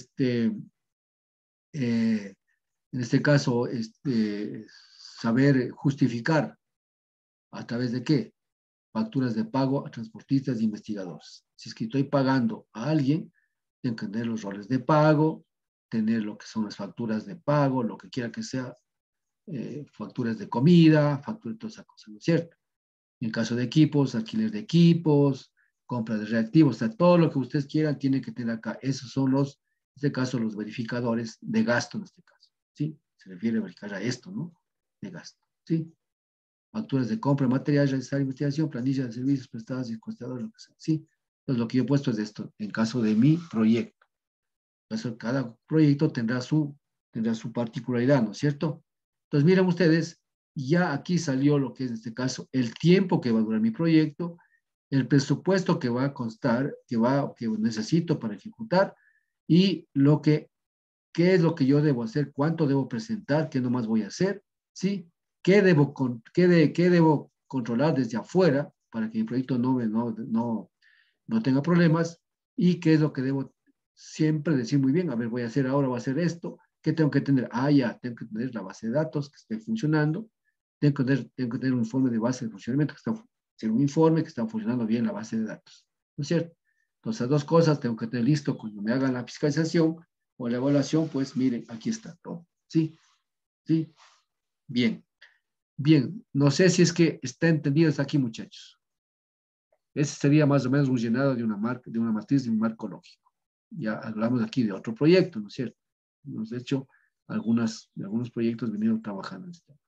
en este caso, saber justificar a través de qué? Facturas de pago a transportistas e investigadores. Si es que estoy pagando a alguien, tengo que tener los roles de pago, tener lo que son las facturas de pago, lo que quiera que sea, facturas de comida, facturas de toda esa cosa, ¿no es cierto? En caso de equipos, alquiler de equipos, compra de reactivos, o sea, todo lo que ustedes quieran tiene que tener acá. Esos son en este caso, los verificadores de gasto en este caso, ¿sí? Se refiere a verificar a esto, ¿no? De gasto, ¿sí? Facturas de compra, material, realizar investigación, planillas de servicios prestados y encuestadores, lo que sea, ¿sí? Entonces, lo que yo he puesto es esto, en caso de mi proyecto. Entonces, cada proyecto tendrá su particularidad, ¿no es cierto? Entonces, miren ustedes, ya aquí salió lo que es en este caso el tiempo que va a durar mi proyecto, el presupuesto que va a constar, que necesito para ejecutar y qué es lo que yo debo hacer, cuánto debo presentar, qué nomás voy a hacer, ¿sí? Qué debo controlar desde afuera para que mi proyecto no tenga problemas y qué es lo que debo siempre decir muy bien, a ver, voy a hacer ahora, voy a hacer esto, ¿qué tengo que tener? Ya, tengo que tener la base de datos que esté funcionando, tengo que tener un informe de base de funcionamiento, hacer un informe que está funcionando bien la base de datos, ¿no es cierto? Entonces, las dos cosas tengo que tener listo cuando me hagan la fiscalización o la evaluación, pues miren, aquí está todo, ¿sí? ¿Sí? Bien, bien, no sé si es que está entendido hasta aquí, muchachos. Ese sería más o menos un llenado de una matriz de un marco lógico. Ya hablamos aquí de otro proyecto, ¿no es cierto? Hemos hecho algunos proyectos vinieron trabajando en este.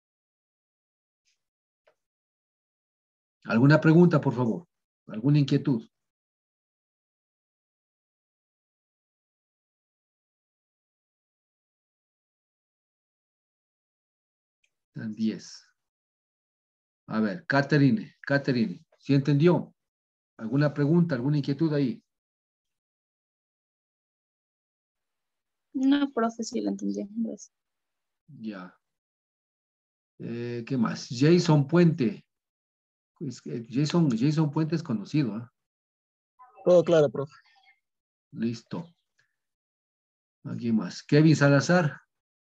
¿Alguna pregunta, por favor? ¿Alguna inquietud? Están 10. A ver, Catherine, ¿sí entendió? ¿Alguna pregunta, alguna inquietud ahí? No, profe, sí lo entendí. Gracias. Ya. ¿Qué más? Jason Puente. Jason Puente es conocido, ¿eh? Todo claro, profe. Listo. Aquí más. Kevin Salazar.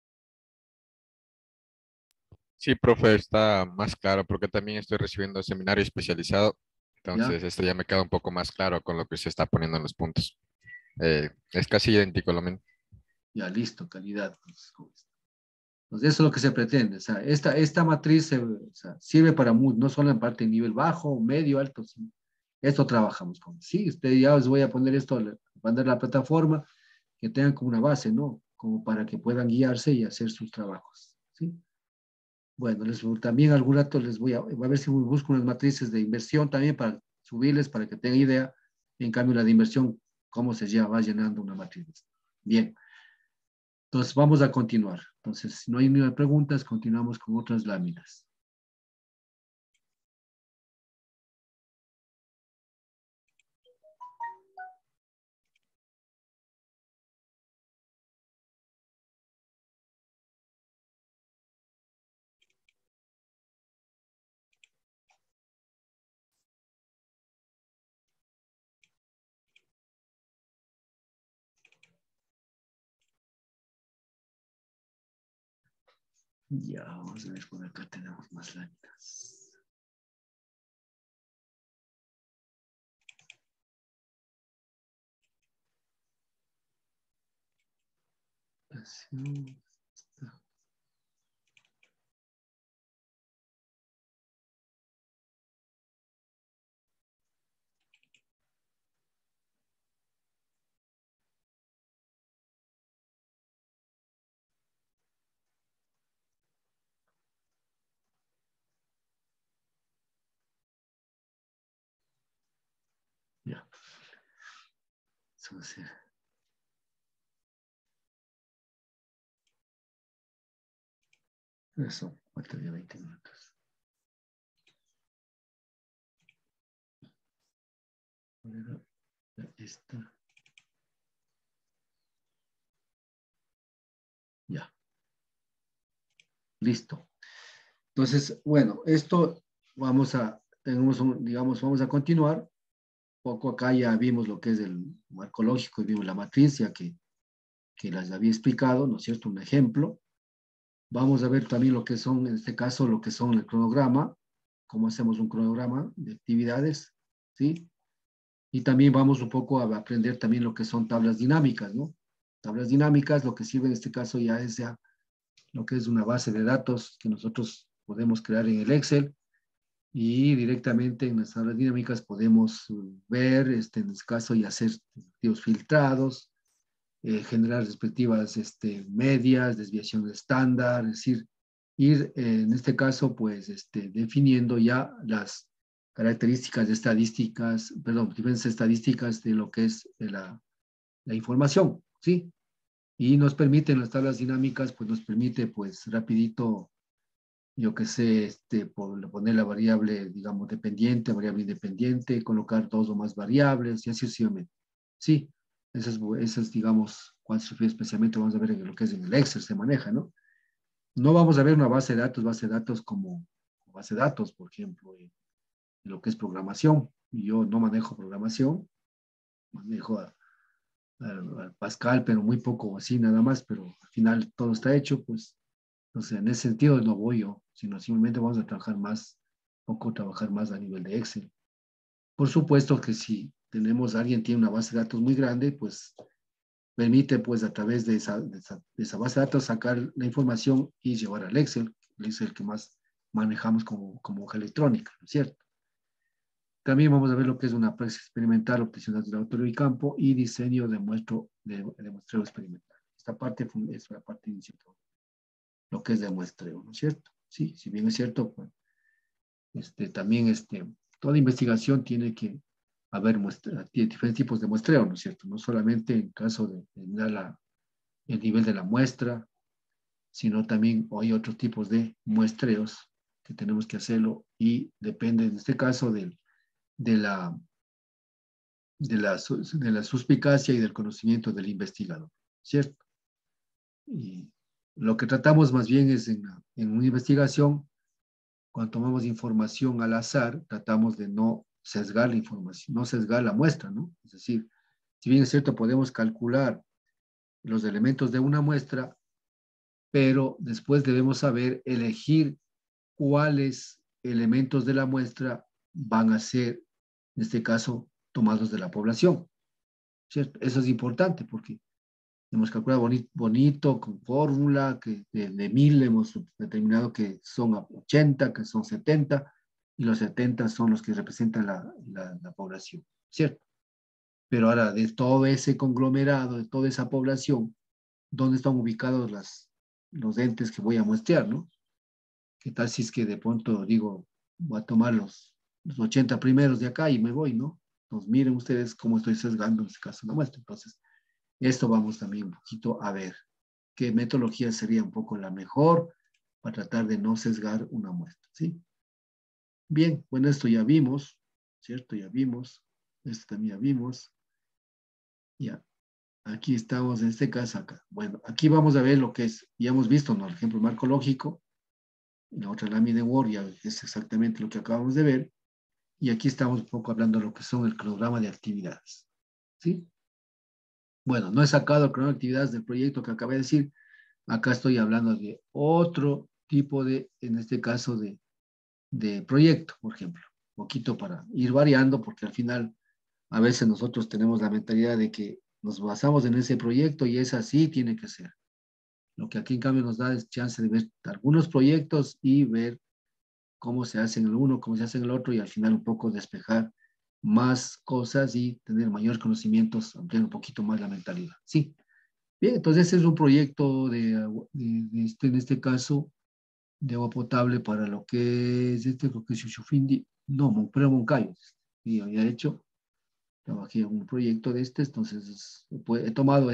Sí, profe, está más claro porque también estoy recibiendo seminario especializado. ¿Ya? Entonces, esto ya me queda un poco más claro con lo que se está poniendo en los puntos. Es casi idéntico lo mismo. Ya, listo, calidad. Entonces, eso es lo que se pretende. O sea, esta matriz o sea, sirve para no solo en parte de nivel bajo, medio, alto. Sí. Esto trabajamos con. Sí, usted ya os voy a poner esto, poner la plataforma, que tengan como una base, ¿no? Como para que puedan guiarse y hacer sus trabajos. ¿Sí? Bueno, también algún rato voy a ver si busco unas matrices de inversión también para subirles, para que tengan idea. En cambio, la de inversión, cómo va llenando una matriz. Bien. Entonces, vamos a continuar. Entonces, si no hay ni preguntas, continuamos con otras láminas. Ya, vamos a ver, por acá tenemos más láminas. Ya. Eso va a ser. Eso, faltaría 20 minutos. Esta. Ya. Listo. Entonces, bueno, esto digamos, vamos a continuar. Poco acá ya vimos lo que es el marco lógico y vimos la matriz, ya que las había explicado, ¿no es cierto? Un ejemplo. Vamos a ver también lo que son, en este caso, lo que son el cronograma, cómo hacemos un cronograma de actividades, ¿sí? Y también vamos un poco a aprender también lo que son tablas dinámicas, ¿no? Tablas dinámicas, lo que sirve en este caso ya lo que es una base de datos que nosotros podemos crear en el Excel y directamente en las tablas dinámicas podemos ver, en este caso, y hacer objetivos filtrados, generar respectivas medias, desviación estándar, es decir, ir en este caso, pues, definiendo ya las características de estadísticas, perdón, diferentes estadísticas de lo que es la información, ¿sí? Y nos permiten las tablas dinámicas, pues nos permite, pues, rapidito, yo qué sé, poner la variable, digamos, dependiente, variable independiente, colocar dos o más variables y así sucesivamente. Sí, esas, digamos, cuando se refiere especialmente, vamos a ver en lo que es en el Excel se maneja, ¿no? No vamos a ver una base de datos como base de datos, por ejemplo, en lo que es programación. Yo no manejo programación, manejo al Pascal, pero muy poco así nada más, pero al final todo está hecho, pues, entonces en ese sentido no voy yo, sino simplemente vamos a trabajar más, poco trabajar más a nivel de Excel. Por supuesto que si tenemos, alguien tiene una base de datos muy grande, pues permite pues a través de esa base de datos sacar la información y llevar al Excel, el Excel que más manejamos como hoja electrónica, ¿no es cierto? También vamos a ver lo que es una praxis experimental, obtención de laboratorio y campo y diseño de muestreo experimental. Esta parte es la parte inicial, lo que es de muestreo, ¿no es cierto? Sí, si bien es cierto, pues, también toda investigación tiene que haber tiene diferentes tipos de muestreo, ¿no es cierto? No solamente en caso de determinar el nivel de la muestra, sino también hay otros tipos de muestreos que tenemos que hacerlo y depende en este caso de la, de la suspicacia y del conocimiento del investigador, ¿cierto? Y lo que tratamos más bien es en una investigación, cuando tomamos información al azar, tratamos de no sesgar la información, no sesgar la muestra, ¿no? Es decir, si bien es cierto, podemos calcular los elementos de una muestra, pero después debemos saber elegir cuáles elementos de la muestra van a ser, en este caso, tomados de la población, ¿cierto? Eso es importante porque hemos calculado bonito, con fórmula, que de 1000 hemos determinado que son 80, que son 70, y los 70 son los que representan la población, ¿cierto? Pero ahora, de todo ese conglomerado, de toda esa población, ¿dónde están ubicados los entes que voy a muestrear, no? ¿Qué tal si es que de pronto digo, voy a tomar los 80 primeros de acá y me voy, ¿no? Entonces, miren ustedes cómo estoy sesgando en este caso la muestra. Entonces, esto vamos también un poquito a ver qué metodología sería un poco la mejor para tratar de no sesgar una muestra, ¿sí? Bien, bueno, esto ya vimos, ¿cierto? Ya vimos. Esto también ya vimos. Ya, aquí estamos en este caso acá. Bueno, aquí vamos a ver lo que es, ya hemos visto, ¿no? El ejemplo marco lógico. En la otra lámina de Word ya es exactamente lo que acabamos de ver. Y aquí estamos un poco hablando de lo que son el cronograma de actividades. ¿Sí? Bueno, no he sacado el cronograma de actividades del proyecto que acabé de decir. Acá estoy hablando de otro tipo de, en este caso, de proyecto, por ejemplo. Un poquito para ir variando, porque al final a veces nosotros tenemos la mentalidad de que nos basamos en ese proyecto y es así, tiene que ser. Lo que aquí en cambio nos da es chance de ver algunos proyectos y ver cómo se hace en el uno, cómo se hace en el otro y al final un poco despejar más cosas y tener mayores conocimientos, ampliar un poquito más la mentalidad. Sí. Bien, entonces ese es un proyecto en este caso, de agua potable para lo que es creo que es Xuxufindi, no, pero Moncayo. Y había hecho, trabajé en un proyecto de entonces he tomado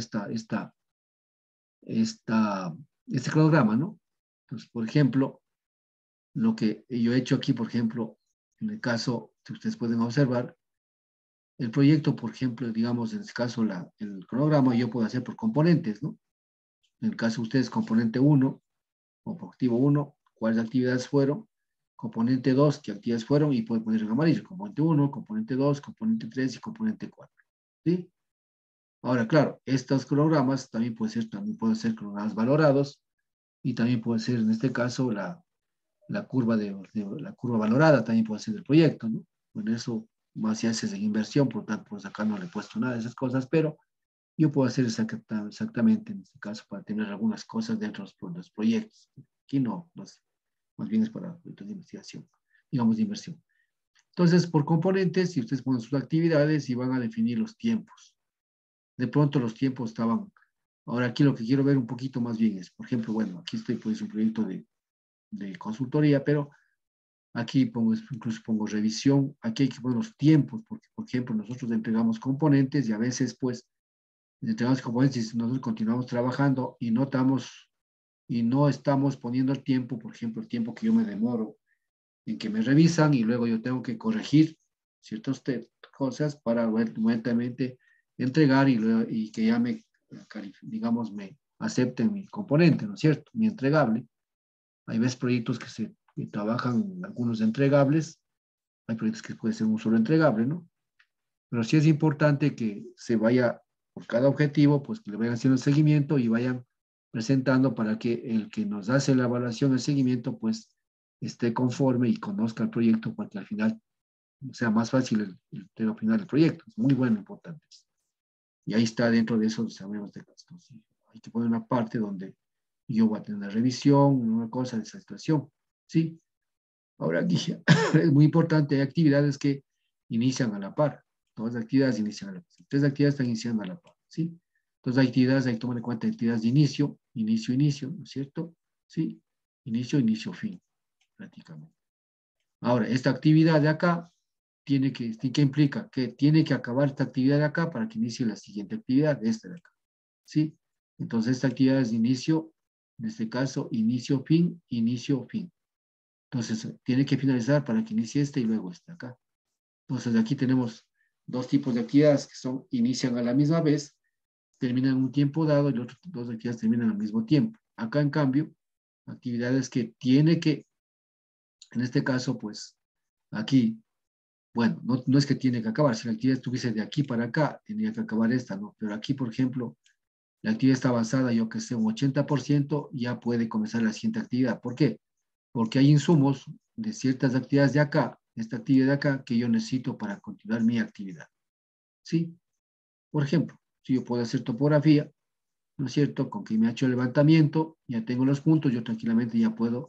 este cronograma, ¿no? Entonces, por ejemplo, lo que yo he hecho aquí, por ejemplo, en el caso, si ustedes pueden observar, el proyecto, por ejemplo, digamos, en este caso, el cronograma yo puedo hacer por componentes, ¿no? En el caso de ustedes, componente 1, objetivo 1, cuáles actividades fueron, componente 2, qué actividades fueron, y puede poner en amarillo, componente 1, componente 2, componente 3 y componente 4, ¿sí? Ahora, claro, estos cronogramas también pueden ser cronogramas valorados, y también puede ser, en este caso, la curva la curva valorada también puede ser del proyecto, ¿no? Bueno, eso más si haces en inversión, por tanto, pues acá no le he puesto nada de esas cosas, pero yo puedo hacer exactamente en este caso para tener algunas cosas dentro de los proyectos. Aquí no, más bien es para proyectos de investigación, digamos de inversión. Entonces, por componentes, si ustedes ponen sus actividades y van a definir los tiempos. De pronto los tiempos estaban. Ahora aquí lo que quiero ver un poquito más bien es, por ejemplo, bueno, aquí estoy pues un proyecto de consultoría, pero aquí incluso pongo revisión, aquí hay que poner los tiempos, porque por ejemplo nosotros entregamos componentes y a veces pues entregamos componentes y nosotros continuamos trabajando y no estamos poniendo el tiempo, por ejemplo, el tiempo que yo me demoro en que me revisan y luego yo tengo que corregir ciertas cosas para nuevamente entregar y que ya digamos, me acepten mi componente, ¿no es cierto? Mi entregable. Hay veces proyectos que trabajan algunos entregables, hay proyectos que puede ser un solo entregable, ¿no? Pero sí es importante que se vaya por cada objetivo, pues que le vayan haciendo el seguimiento y vayan presentando para que el que nos hace la evaluación, el seguimiento, pues esté conforme y conozca el proyecto para que al final sea más fácil el tema final del proyecto. Es muy bueno, importante. Y ahí está dentro de eso, sabemos de gastos. ¿Sí? Hay que poner una parte donde yo voy a tener una revisión, una cosa de esa situación. ¿Sí? Ahora aquí es muy importante, hay actividades que inician a la par. Todas las actividades inician a la par. Tres actividades están iniciando a la par, ¿sí? Entonces, hay actividades, hay que tomar en cuenta actividades de inicio, ¿no es cierto? ¿Sí? Inicio, fin, prácticamente. Ahora, esta actividad de acá ¿qué implica? Que tiene que acabar esta actividad de acá para que inicie la siguiente actividad, esta de acá, ¿sí? Entonces, esta actividad es de inicio, en este caso, inicio, fin. Entonces, tiene que finalizar para que inicie este y luego este acá. Entonces, aquí tenemos dos tipos de actividades que inician a la misma vez, terminan en un tiempo dado y otras dos actividades terminan al mismo tiempo. Acá, en cambio, actividades que tiene que, en este caso, pues, aquí, bueno, no es que tiene que acabar, si la actividad estuviese de aquí para acá, tenía que acabar esta, ¿no? Pero aquí, por ejemplo, la actividad está avanzada, yo que sé, un 80%, ya puede comenzar la siguiente actividad. ¿Por qué? Porque hay insumos de ciertas actividades de acá, esta actividad de acá, que yo necesito para continuar mi actividad. ¿Sí? Por ejemplo, si yo puedo hacer topografía, ¿no es cierto? Con que me ha hecho el levantamiento, ya tengo los puntos, yo tranquilamente ya puedo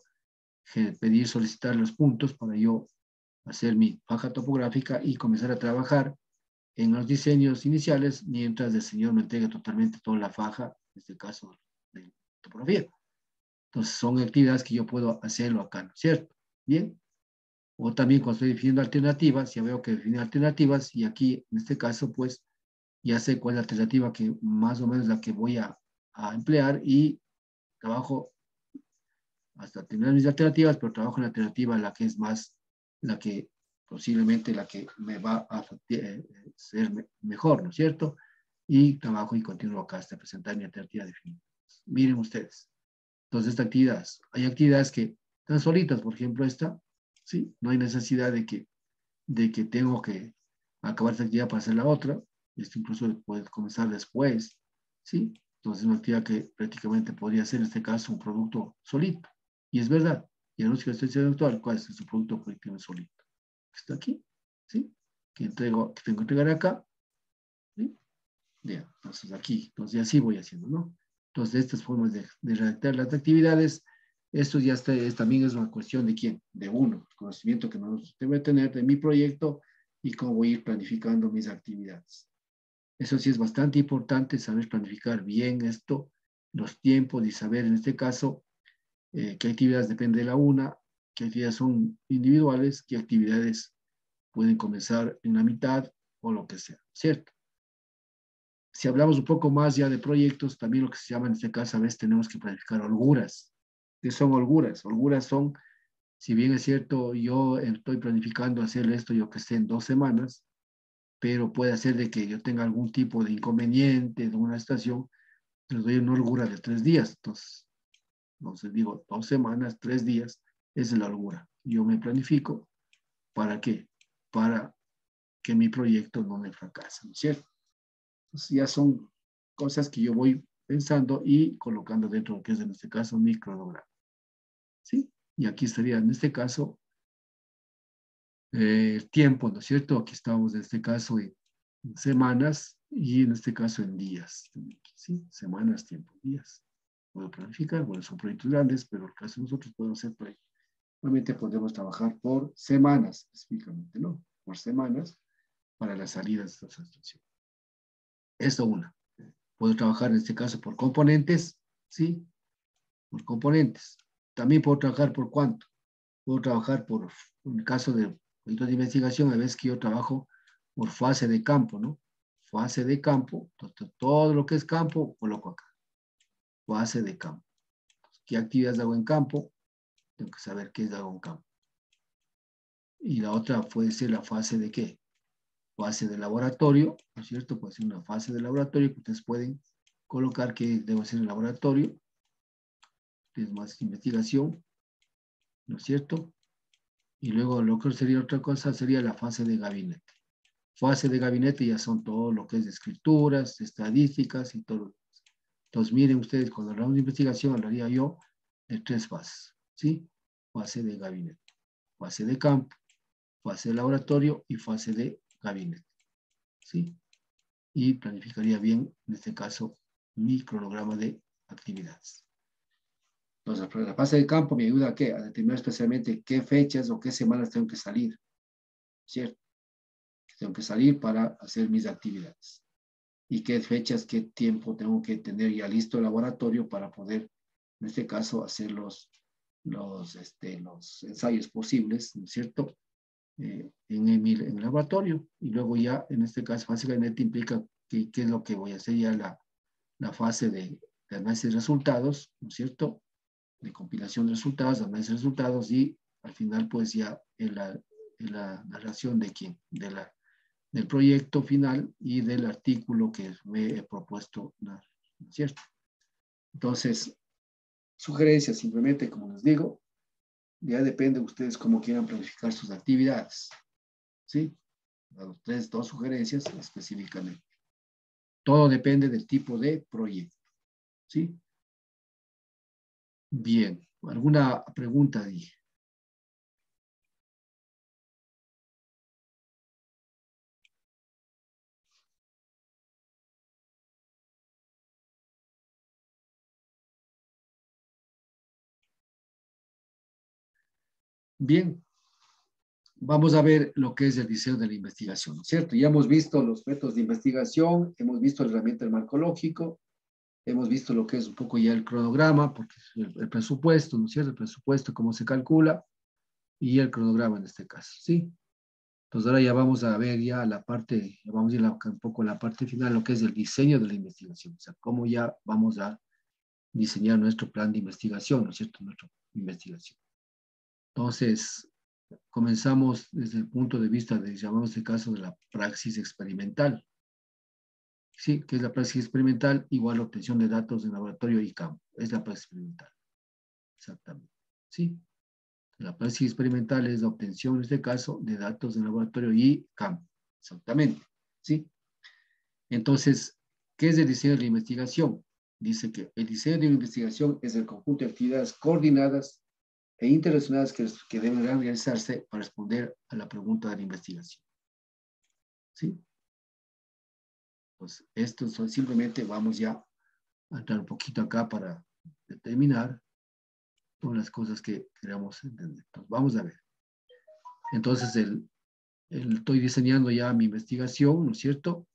solicitar los puntos para yo hacer mi faja topográfica y comenzar a trabajar en los diseños iniciales mientras el señor me entregue totalmente toda la faja, en este caso de topografía. Entonces, son actividades que yo puedo hacerlo acá, ¿no es cierto? Bien. O también cuando estoy definiendo alternativas, ya veo que definir alternativas y aquí, en este caso, pues, ya sé cuál es la alternativa que más o menos la que voy a emplear y trabajo hasta terminar mis alternativas, pero trabajo en la alternativa la que es más, la que posiblemente la que me va a ser mejor, ¿no es cierto? Y trabajo y continúo acá hasta presentar mi alternativa definida. Miren ustedes. Entonces, estas actividades, hay actividades que están solitas, por ejemplo, esta, ¿sí? No hay necesidad de que tengo que acabar esta actividad para hacer la otra. Esto incluso puede comenzar después, ¿sí? Entonces, una actividad que prácticamente podría ser, en este caso, un producto solito. Y es verdad. Y el anuncio que estoy haciendo actual, ¿cuál es su producto colectivo solito? Está aquí, ¿sí? Que tengo que entregar acá, ¿sí? Ya, entonces aquí, entonces así voy haciendo, ¿no? Entonces, de estas formas de redactar las actividades, esto ya está, también es una cuestión de quién, de uno, el conocimiento que nosotros debe tener de mi proyecto y cómo voy a ir planificando mis actividades. Eso sí es bastante importante, saber planificar bien esto, los tiempos y saber en este caso qué actividades depende de la una, qué actividades son individuales, qué actividades pueden comenzar en la mitad o lo que sea, ¿cierto? Si hablamos un poco más ya de proyectos, también lo que se llama en este caso a veces tenemos que planificar holguras. ¿Qué son holguras? Holguras son, si bien es cierto, yo estoy planificando hacer esto, yo que sé, en 2 semanas, pero puede ser de que yo tenga algún tipo de inconveniente de una estación, les doy una holgura de 3 días. Entonces digo, 2 semanas, 3 días, esa es la holgura. Yo me planifico, ¿para qué? Para que mi proyecto no me fracase, ¿no es cierto? Entonces ya son cosas que yo voy pensando y colocando dentro de lo que es en este caso mi cronograma. ¿Sí? Y aquí estaría en este caso el tiempo, ¿no es cierto? Aquí estamos en este caso en semanas y en este caso en días. ¿Sí? Semanas, tiempo, días. Puedo planificar, bueno, son proyectos grandes, pero en el caso de nosotros podemos hacer proyectos. Normalmente podemos trabajar por semanas, específicamente, ¿no? Por semanas para las salidas de estas estaciones. Esto una. Puedo trabajar en este caso por componentes, ¿sí? Por componentes. También puedo trabajar por cuánto. Puedo trabajar por, en el caso de proyectos de investigación, a veces que yo trabajo por fase de campo, ¿no? Fase de campo, todo lo que es campo, coloco acá. Fase de campo. ¿Qué actividades hago en campo? Tengo que saber qué es hago en campo. Y la otra puede ser la fase de qué? Fase de laboratorio, ¿no es cierto? Puede ser una fase de laboratorio que ustedes pueden colocar que debo hacer en el laboratorio, que es más investigación, ¿no es cierto? Y luego lo que sería otra cosa sería la fase de gabinete. Fase de gabinete ya son todo lo que es de escrituras, estadísticas y todo. Entonces miren ustedes, cuando hablamos de investigación hablaría yo de 3 fases, ¿sí? Fase de gabinete, fase de campo, fase de laboratorio y fase de gabinete, ¿sí? Y planificaría bien, en este caso, mi cronograma de actividades. Entonces, la fase de campo me ayuda a qué? A determinar especialmente qué fechas o qué semanas tengo que salir, ¿cierto? Tengo que salir para hacer mis actividades. Y qué fechas, qué tiempo tengo que tener ya listo el laboratorio para poder, en este caso, hacer los ensayos posibles, ¿no es cierto? En el laboratorio. Y luego ya, en este caso, básicamente implica qué es lo que voy a hacer ya la fase de análisis de resultados, ¿no es cierto? De compilación de resultados, análisis de resultados y al final pues ya en la narración de quién, del proyecto final y del artículo que me he propuesto dar, ¿no es cierto? Entonces, sugerencias simplemente, como les digo, ya depende de ustedes cómo quieran planificar sus actividades, ¿sí? Dos sugerencias específicamente. Todo depende del tipo de proyecto, ¿sí? Bien, ¿alguna pregunta? Dije. Bien, vamos a ver lo que es el diseño de la investigación, ¿no es cierto? Ya hemos visto los métodos de investigación, hemos visto la herramienta del marco lógico, hemos visto lo que es un poco ya el cronograma, porque el presupuesto, ¿no es cierto? El presupuesto, cómo se calcula, y el cronograma en este caso, ¿sí? Entonces ahora ya vamos a ver ya la parte, ya vamos a ir un poco a la parte final, lo que es el diseño de la investigación, o sea, cómo ya vamos a diseñar nuestro plan de investigación, ¿no es cierto? Nuestra investigación. Entonces, comenzamos desde el punto de vista de, llamamos este caso, de la praxis experimental. Sí, que es la praxis experimental igual a obtención de datos de laboratorio y campo. Es la praxis experimental. Exactamente. Sí. La praxis experimental es la obtención, en este caso, de datos de laboratorio y campo. Exactamente. ¿Sí? Entonces, ¿qué es el diseño de la investigación? Dice que el diseño de la investigación es el conjunto de actividades coordinadas e interrelacionadas que deben realizarse para responder a la pregunta de la investigación. ¿Sí? Pues esto simplemente vamos ya a entrar un poquito acá para determinar todas las cosas que queramos entender. Entonces, vamos a ver. Entonces, estoy diseñando ya mi investigación, ¿no es cierto?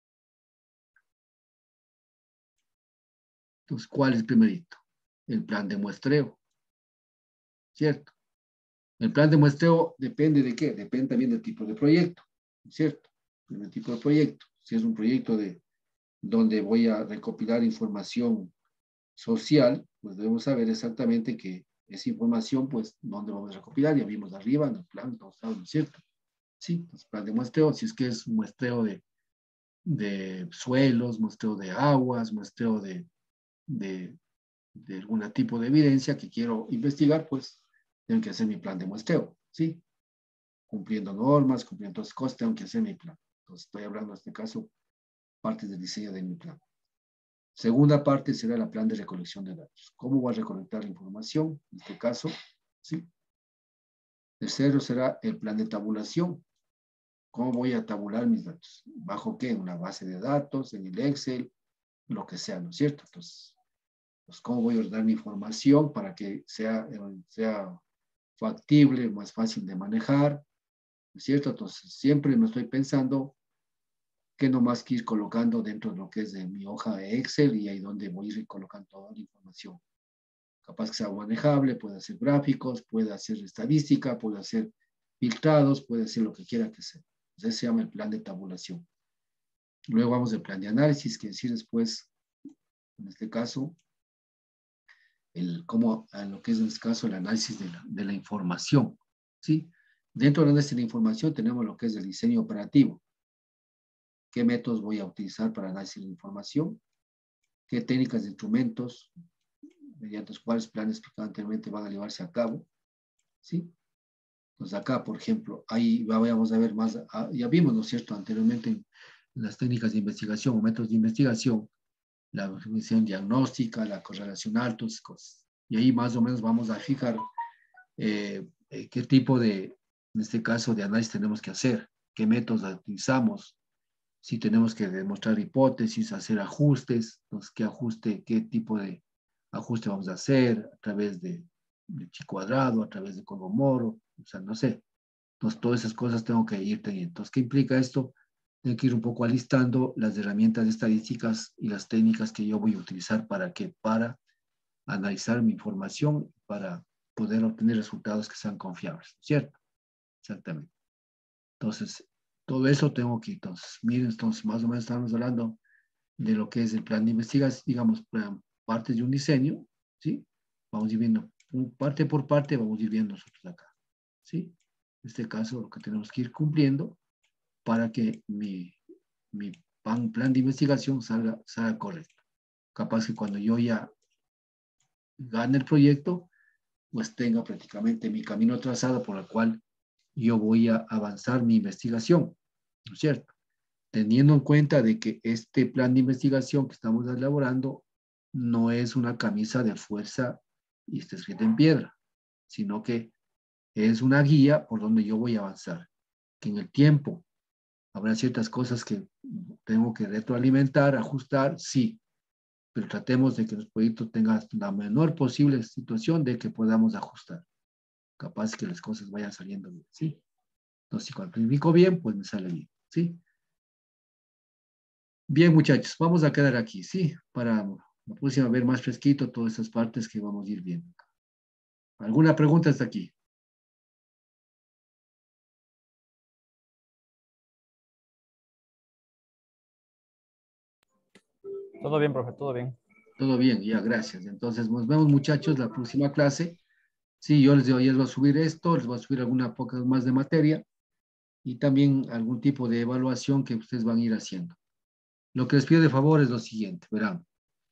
Entonces, ¿cuál es el primerito? El plan de muestreo, ¿cierto? El plan de muestreo depende de qué? Depende también del tipo de proyecto, ¿cierto? Del tipo de proyecto. Si es un proyecto donde voy a recopilar información social, pues debemos saber exactamente que esa información, pues, ¿dónde vamos a recopilar? Ya vimos arriba en el plan, ¿no es cierto? Sí, entonces, plan de muestreo, si es que es un muestreo de suelos, muestreo de aguas, muestreo de algún tipo de evidencia que quiero investigar, pues tengo que hacer mi plan de muestreo, ¿sí? Cumpliendo normas, cumpliendo otras cosas, tengo que hacer mi plan. Entonces, estoy hablando en este caso, partes del diseño de mi plan. Segunda parte será el plan de recolección de datos. ¿Cómo voy a recolectar la información? En este caso, ¿sí? Tercero será el plan de tabulación. ¿Cómo voy a tabular mis datos? ¿Bajo qué? En una base de datos, en el Excel, lo que sea, ¿no es cierto? Entonces, pues, ¿cómo voy a ordenar mi información para que sea factible, más fácil de manejar? ¿No es cierto? Entonces, siempre me estoy pensando que nomás que ir colocando dentro de lo que es de mi hoja de Excel y ahí donde voy a ir colocando toda la información. Capaz que sea manejable, puede hacer gráficos, puede hacer estadística, puede hacer filtrados, puede hacer lo que quiera que sea. Entonces, se llama el plan de tabulación. Luego vamos al plan de análisis, que decir después, en este caso, lo que es en este caso el análisis de la información. ¿Sí? Dentro del análisis de la información tenemos lo que es el diseño operativo. ¿Qué métodos voy a utilizar para análisis de la información? ¿Qué técnicas de instrumentos, mediante los cuales planes explicados anteriormente van a llevarse a cabo? ¿Sí? Entonces acá, por ejemplo, ahí vamos a ver más, ya vimos, ¿no es cierto?, anteriormente en las técnicas de investigación o métodos de investigación, la visión diagnóstica, la correlacional, todas esas cosas. Y ahí más o menos vamos a fijar qué tipo de, en este caso, de análisis tenemos que hacer, qué métodos utilizamos, si tenemos que demostrar hipótesis, hacer ajustes, entonces qué tipo de ajuste vamos a hacer a través de chi cuadrado, a través de Kolmogorov, o sea, no sé. Entonces, todas esas cosas tengo que ir teniendo. Entonces, ¿qué implica esto? Tengo que ir un poco alistando las herramientas estadísticas y las técnicas que yo voy a utilizar para analizar mi información, para poder obtener resultados que sean confiables, ¿cierto? Exactamente. Entonces, todo eso tengo que, entonces, miren, entonces, más o menos estamos hablando de lo que es el plan de investigación, digamos, partes de un diseño, ¿sí? Vamos a ir viendo parte por parte, vamos a ir viendo nosotros acá, ¿sí? En este caso, lo que tenemos que ir cumpliendo para que mi plan de investigación salga correcto. Capaz que cuando yo ya gane el proyecto, pues tenga prácticamente mi camino trazado por el cual yo voy a avanzar mi investigación, ¿no es cierto? Teniendo en cuenta de que este plan de investigación que estamos elaborando no es una camisa de fuerza y está escrita en piedra, sino que es una guía por donde yo voy a avanzar. Que en el tiempo habrá ciertas cosas que tengo que retroalimentar, ajustar, sí, pero tratemos de que los proyectos tengan la menor posible situación de que podamos ajustar. Capaz que las cosas vayan saliendo bien, ¿sí? Entonces, si cuando planifico bien, pues me sale bien, ¿sí? Bien, muchachos, vamos a quedar aquí, ¿sí? Para La próxima a ver más fresquito todas esas partes que vamos a ir viendo. ¿Alguna pregunta hasta aquí? Todo bien, profe, todo bien. Todo bien, ya, gracias. Entonces, nos vemos muchachos la próxima clase. Sí, yo les voy a subir esto, les voy a subir alguna poca más de materia y también algún tipo de evaluación que ustedes van a ir haciendo. Lo que les pido de favor es lo siguiente, verán.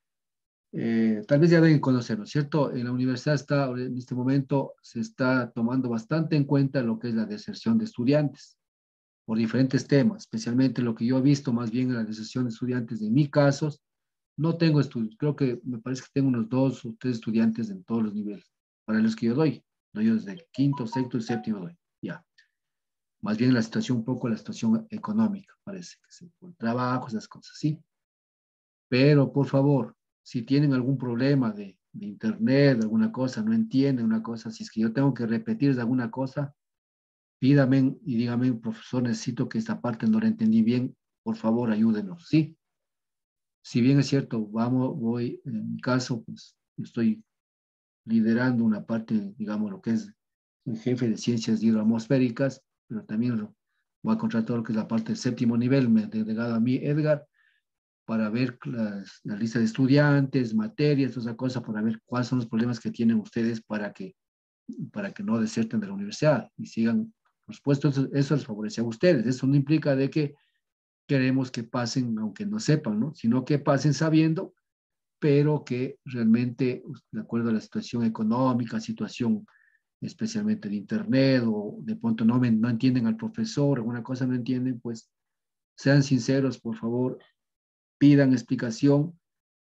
Tal vez ya deben conocerlo, ¿cierto? En la universidad está, en este momento, se está tomando bastante en cuenta lo que es la deserción de estudiantes por diferentes temas, especialmente lo que yo he visto más bien en la deserción de estudiantes. En mi caso, no tengo estudios, creo que me parece que tengo unos 2 o 3 estudiantes en todos los niveles, para los que yo doy. No, yo desde quinto, sexto y séptimo doy, ya. Más bien la situación, un poco la situación económica, parece que se por trabajo, esas cosas, sí. Pero por favor, si tienen algún problema de internet, alguna cosa, no entienden una cosa, si es que yo tengo que repetir alguna cosa, pídame y dígame, profesor, necesito que esta parte no la entendí bien, por favor, ayúdenos, ¿sí? Si bien es cierto, voy, en mi caso, pues estoy liderando una parte, digamos, lo que es el jefe de ciencias hidroatmosféricas, pero también voy a contratar lo que es la parte del séptimo nivel, me ha delegado a mí Edgar, para ver la lista de estudiantes, materias, toda esa cosa, para ver cuáles son los problemas que tienen ustedes para que no deserten de la universidad y sigan, por supuesto, eso les favorece a ustedes. Eso no implica de que queremos que pasen, aunque no sepan, ¿no? Sino que pasen sabiendo, pero que realmente, de acuerdo a la situación económica, situación especialmente de internet o de pronto no entienden al profesor, alguna cosa no entienden, pues sean sinceros, por favor, pidan explicación,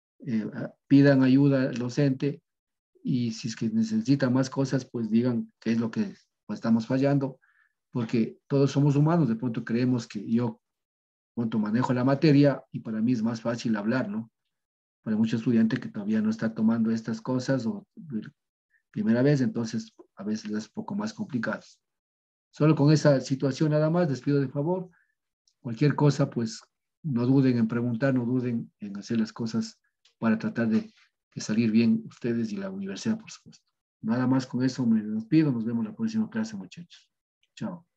pidan ayuda al docente y si es que necesitan más cosas, pues digan qué es lo que pues, estamos fallando, porque todos somos humanos, de pronto creemos que yo pronto manejo la materia y para mí es más fácil hablar, ¿no? Para muchos estudiantes que todavía no está tomando estas cosas o primera vez, entonces a veces es un poco más complicado. Solo con esa situación nada más, les pido de favor, cualquier cosa, pues no duden en preguntar, no duden en hacer las cosas para tratar de salir bien ustedes y la universidad, por supuesto. Nada más con eso me despido, nos vemos la próxima clase, muchachos. Chao.